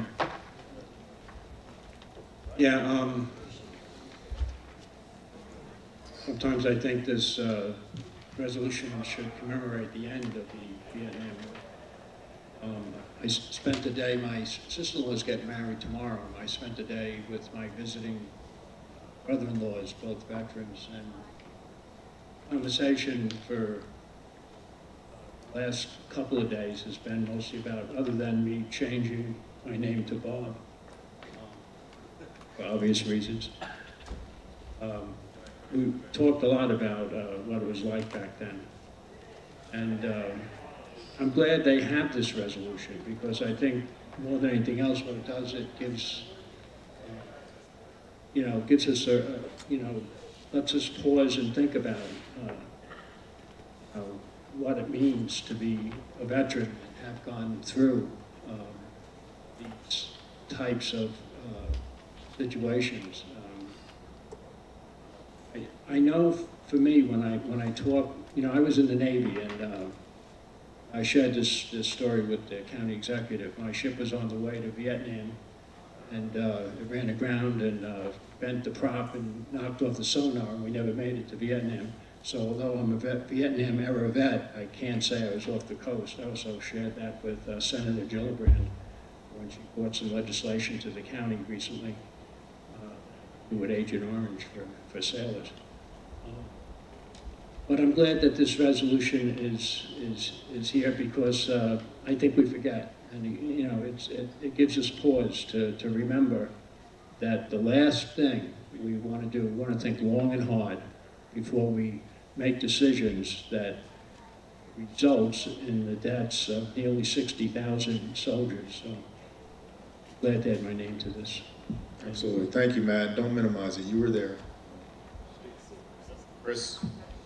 Sometimes I think this resolution should commemorate the end of the Vietnam War. I spent the day, my sister-in-law's getting married tomorrow. I spent the day with my visiting brother-in-laws, both veterans, and conversation for the last couple of days has been mostly about, other than me changing my name to Bob, for obvious reasons. We talked a lot about what it was like back then. And I'm glad they have this resolution, because I think more than anything else, what it does, it gives, gives us a, lets us pause and think about what it means to be a veteran and have gone through these types of situations. I know for me, when I talk, I was in the Navy, and I shared this story with the county executive. My ship was on the way to Vietnam, and it ran aground and bent the prop and knocked off the sonar, and we never made it to Vietnam. So although I'm a Vietnam-era vet, I can't say I was off the coast. I also shared that with Senator Gillibrand when she brought some legislation to the county recently with Agent Orange for sailors. But I'm glad that this resolution is here, because I think we forget, and it gives us pause to remember that the last thing we want to do, we want to think long and hard before we make decisions that results in the deaths of nearly 60,000 soldiers. So glad to add my name to this. Absolutely. Thank you, Matt. Don't minimize it. You were there. Chris?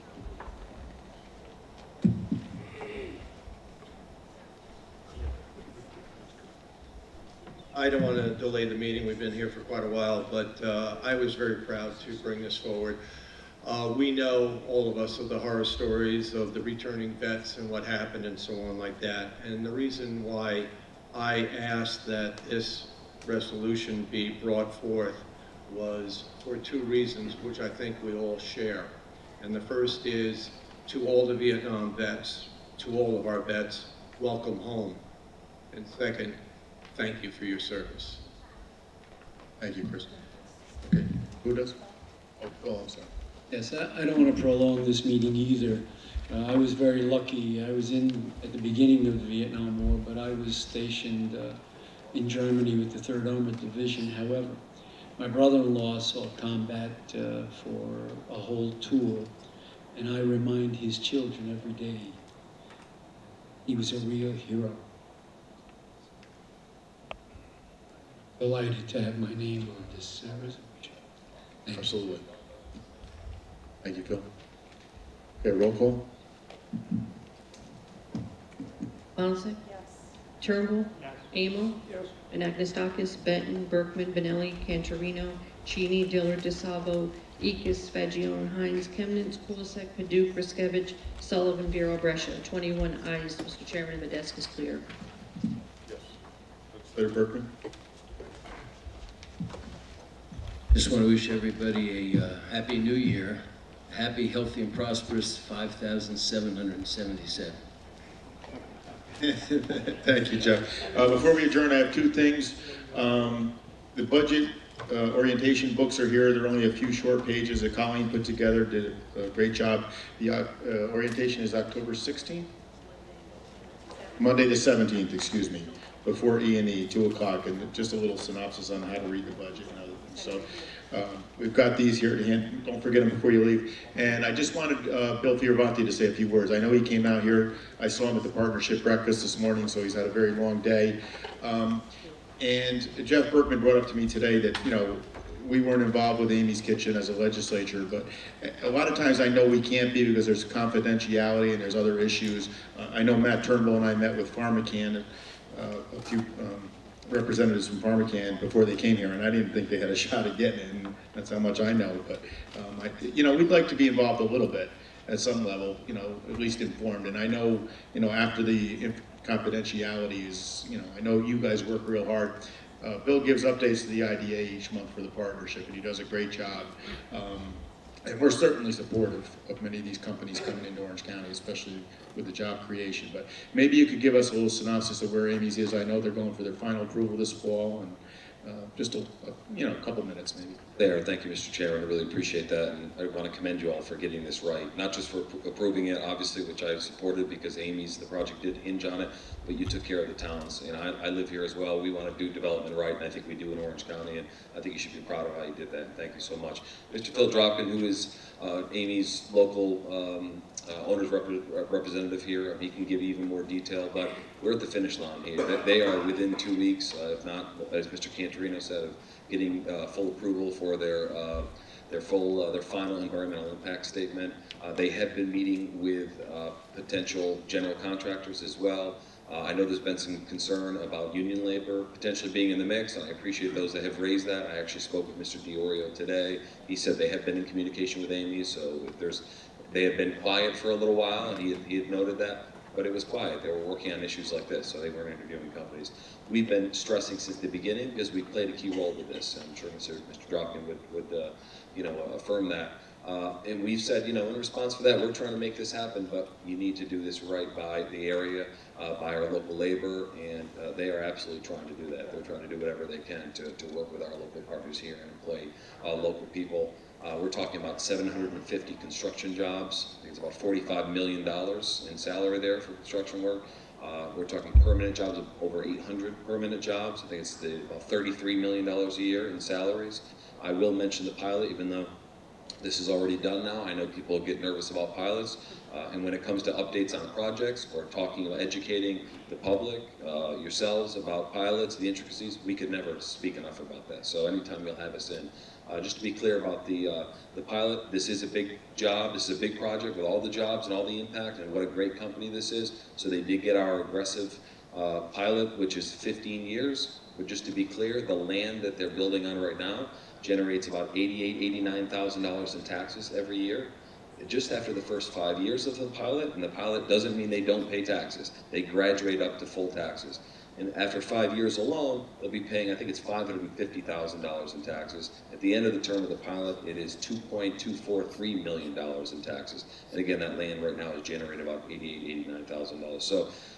I don't want to delay the meeting. We've been here for quite a while, but I was very proud to bring this forward. We know, all of us, of the horror stories of the returning vets and what happened and so on like that. And the reason why I asked that this resolution be brought forth was for two reasons, which I think we all share. And the first is, to all the Vietnam vets, to all of our vets, welcome home. And second, thank you for your service. Thank you, Chris. Okay, who does? Oh, I'm sorry. Yes, I don't want to prolong this meeting either. I was very lucky. I was in at the beginning of the Vietnam War, but I was stationed in Germany with the 3rd Armored Division. However, my brother-in-law saw combat for a whole tour, and I remind his children every day he was a real hero. Delighted to have my name on this resolution. Absolutely. Thank you, Phil. Okay, roll call. Bonsick? Yes. Turnbull? Yes. Amo? Yes. Anagnestakis, Benton, Berkman, Benelli, Cantorino, Cheney, Dillard, DeSalvo, Ekis, Fagion, Hines, Chemnitz, Kulisek, Paduk, Riskevich, Sullivan, Bureau, Brescia. 21 ayes, Mr. Chairman, and the desk is clear. Yes. Legislator Berkman. Just want to wish everybody a happy new year, happy, healthy, and prosperous 5,777. Thank you, Jeff. Before we adjourn, I have 2 things. The budget orientation books are here. There are only a few short pages that Colleen put together, did a great job. The orientation is October 16th? Monday the 17th, excuse me, before E&E, 2 o'clock, and just a little synopsis on how to read the budget and other things. So we've got these here at hand. Don't forget them before you leave. And I just wanted Bill Fioravanti to say a few words. I know he came out here. I saw him at the partnership breakfast this morning, so he's had a very long day. And Jeff Berkman brought up to me today that, you know, we weren't involved with Amy's Kitchen as a legislature, but a lot of times I know we can't be because there's confidentiality and there's other issues. I know Matt Turnbull and I met with PharmaCann, a few representatives from PharmaCann before they came here, and I didn't think they had a shot at getting it, and that's how much I know. But, you know, we'd like to be involved a little bit at some level, you know, at least informed. And I know, you know, after the confidentiality is, you know, I know you guys work real hard. Bill gives updates to the IDA each month for the partnership, and he does a great job. And we're certainly supportive of many of these companies coming into Orange County, especially with the job creation. But maybe you could give us a little synopsis of where Amy's is. I know they're going for their final approval this fall, and just a couple minutes maybe. Thank you, Mr. Chairman. I really appreciate that, and I want to commend you all for getting this right. Not just for approving it, obviously, which I supported because the project did hinge on it, but you took care of the towns. And I live here as well. We want to do development right, and I think we do in Orange County, and I think you should be proud of how you did that. And thank you so much. Mr. Phil Dropkin, who is Amy's local owner's representative here, he can give even more detail, but we're at the finish line here. They are within 2 weeks, if not, as Mr. Cantorino said, of getting full approval for their final environmental impact statement. They have been meeting with potential general contractors as well. I know there's been some concern about union labor potentially being in the mix, and I appreciate those that have raised that. I actually spoke with Mr. DiOrio today. He said they have been in communication with Amy, so they have been quiet for a little while, and he had noted that, but it was quiet. They were working on issues like this, so they weren't interviewing companies. We've been stressing since the beginning because we played a key role with this, and I'm sure Mr. Dropkin would affirm that. And we've said, in response to that, we're trying to make this happen, but you need to do this right by the area, by our local labor, and they are absolutely trying to do that. They're trying to do whatever they can to work with our local partners here and employ local people. We're talking about 750 construction jobs. I think it's about $45 million in salary there for construction work. We're talking permanent jobs of over 800 permanent jobs. I think it's about $33 million a year in salaries. I will mention the pilot, even though this is already done now. I know people get nervous about pilots. And when it comes to updates on projects or talking about educating the public, yourselves about pilots, the intricacies, we could never speak enough about that. So anytime you'll have us in. Just to be clear about the pilot, this is a big job. This is a big project with all the jobs and all the impact, and what a great company this is. So they did get our aggressive pilot, which is 15 years. But just to be clear, the land that they're building on right now generates about $88,000, $89,000 in taxes every year. Just after the first 5 years of the pilot, and the pilot doesn't mean they don't pay taxes. They graduate up to full taxes. And after 5 years alone, they'll be paying, I think it's $550,000 in taxes. At the end of the term of the pilot, it is $2.243 million in taxes. And again, that land right now is generating about $88,000, $89,000. So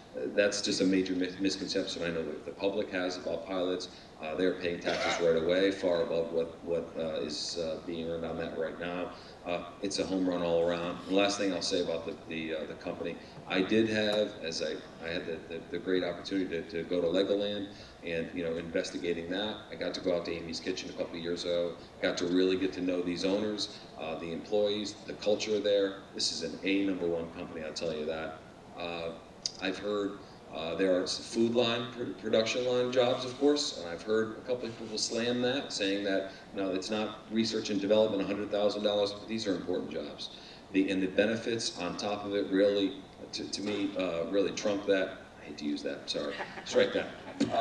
That's just a major misconception I know that the public has about pilots. They're paying taxes right away, far above what is being earned on that right now. It's a home run all around. And last thing I'll say about the company, I did have, as I had the great opportunity to go to Legoland and, you know, investigating that. I got to go out to Amy's Kitchen a couple of years ago, got to really get to know these owners, the employees, the culture there. This is an #1 company, I'll tell you that. I've heard there are food line, production line jobs, of course, and I've heard a couple of people slam that, saying that, no, it's not research and development, $100,000, but these are important jobs. And the benefits on top of it really, to me, really trump that. I hate to use that, sorry, strike that.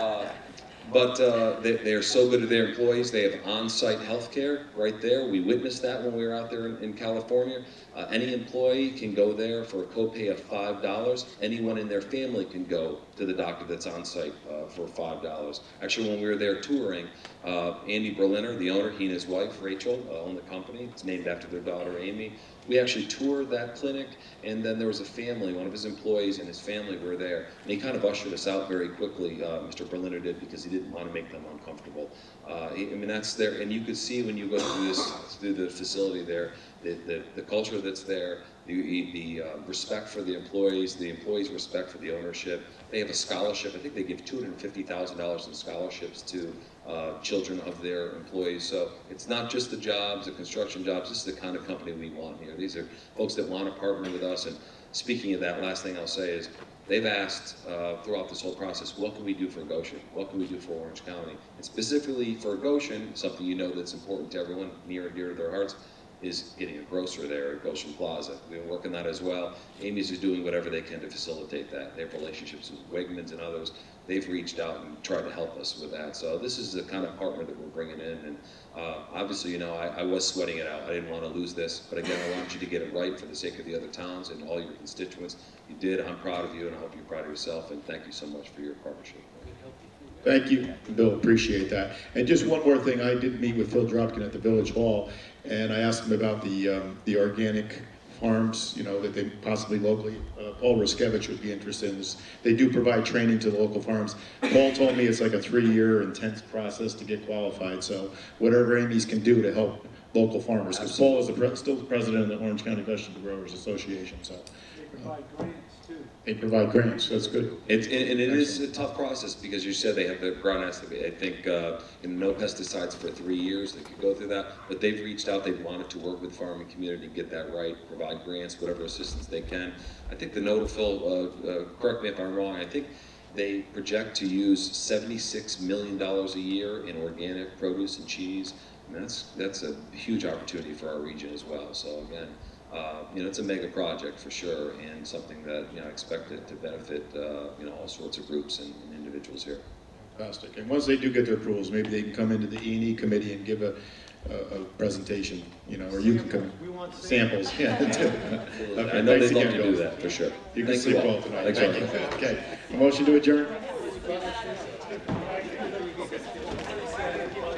But they're so good to their employees. They have on-site health care right there. We witnessed that when we were out there in California. Any employee can go there for a copay of $5. Anyone in their family can go to the doctor that's on-site for $5. Actually, when we were there touring, Andy Berliner, the owner, he and his wife, Rachel, own the company. It's named after their daughter, Amy. We actually toured that clinic, and then there was a family, one of his employees and his family were there. And he kind of ushered us out very quickly, Mr. Berliner did, because he didn't want to make them uncomfortable. I mean, that's there, and you could see when you go through the facility there, the culture that's there, the respect for the employees respect for the ownership. They have a scholarship. I think they give $250,000 in scholarships to children of their employees. So it's not just the jobs, the construction jobs. This is the kind of company we want here. These are folks that want to partner with us. And speaking of that, last thing I'll say is they've asked throughout this whole process, what can we do for Goshen? What can we do for Orange County? And specifically for Goshen, something you know that's important to everyone, near and dear to their hearts, is getting a grocer there at Goshen Plaza. We've been working that as well. Amy's is doing whatever they can to facilitate that. They have relationships with Wegmans and others. They've reached out and tried to help us with that. So this is the kind of partner that we're bringing in. And obviously, you know, I was sweating it out. I didn't want to lose this. But again, I want you to get it right for the sake of the other towns and all your constituents. You did. I'm proud of you, and I hope you're proud of yourself. And thank you so much for your partnership. Thank you, Bill, appreciate that. And just one more thing, I did meet with Phil Dropkin at the Village Hall, and I asked him about the organic farms, you know, that they possibly locally, Paul Roskevich would be interested in this. They do provide training to the local farms. Paul told me it's like a 3-year intense process to get qualified, so whatever Amy's can do to help local farmers, because Paul is still the president of the Orange County Vegetable Growers Association, so. They provide grants too. They provide grants, that's good. And it is a tough process because you said they have the ground has to be, I think, no pesticides for 3 years. They could go through that, but they've reached out. They've wanted to work with farming community to get that right, provide grants, whatever assistance they can. I think the note, Phil, correct me if I'm wrong, I think they project to use $76 million a year in organic produce and cheese. And that's a huge opportunity for our region as well. So again, you know, it's a mega project for sure, and something that, you know, I expect it to benefit, you know, all sorts of groups and individuals here. Fantastic. And once they do get their approvals, maybe they can come into the E&E committee and give a presentation, you know, or you can come, samples. Yeah. Okay, I know thanks they'd love again, to Bill. do that, for sure. You can Thank sleep all. well tonight. Thanks, Thank you. Okay. A motion to adjourn?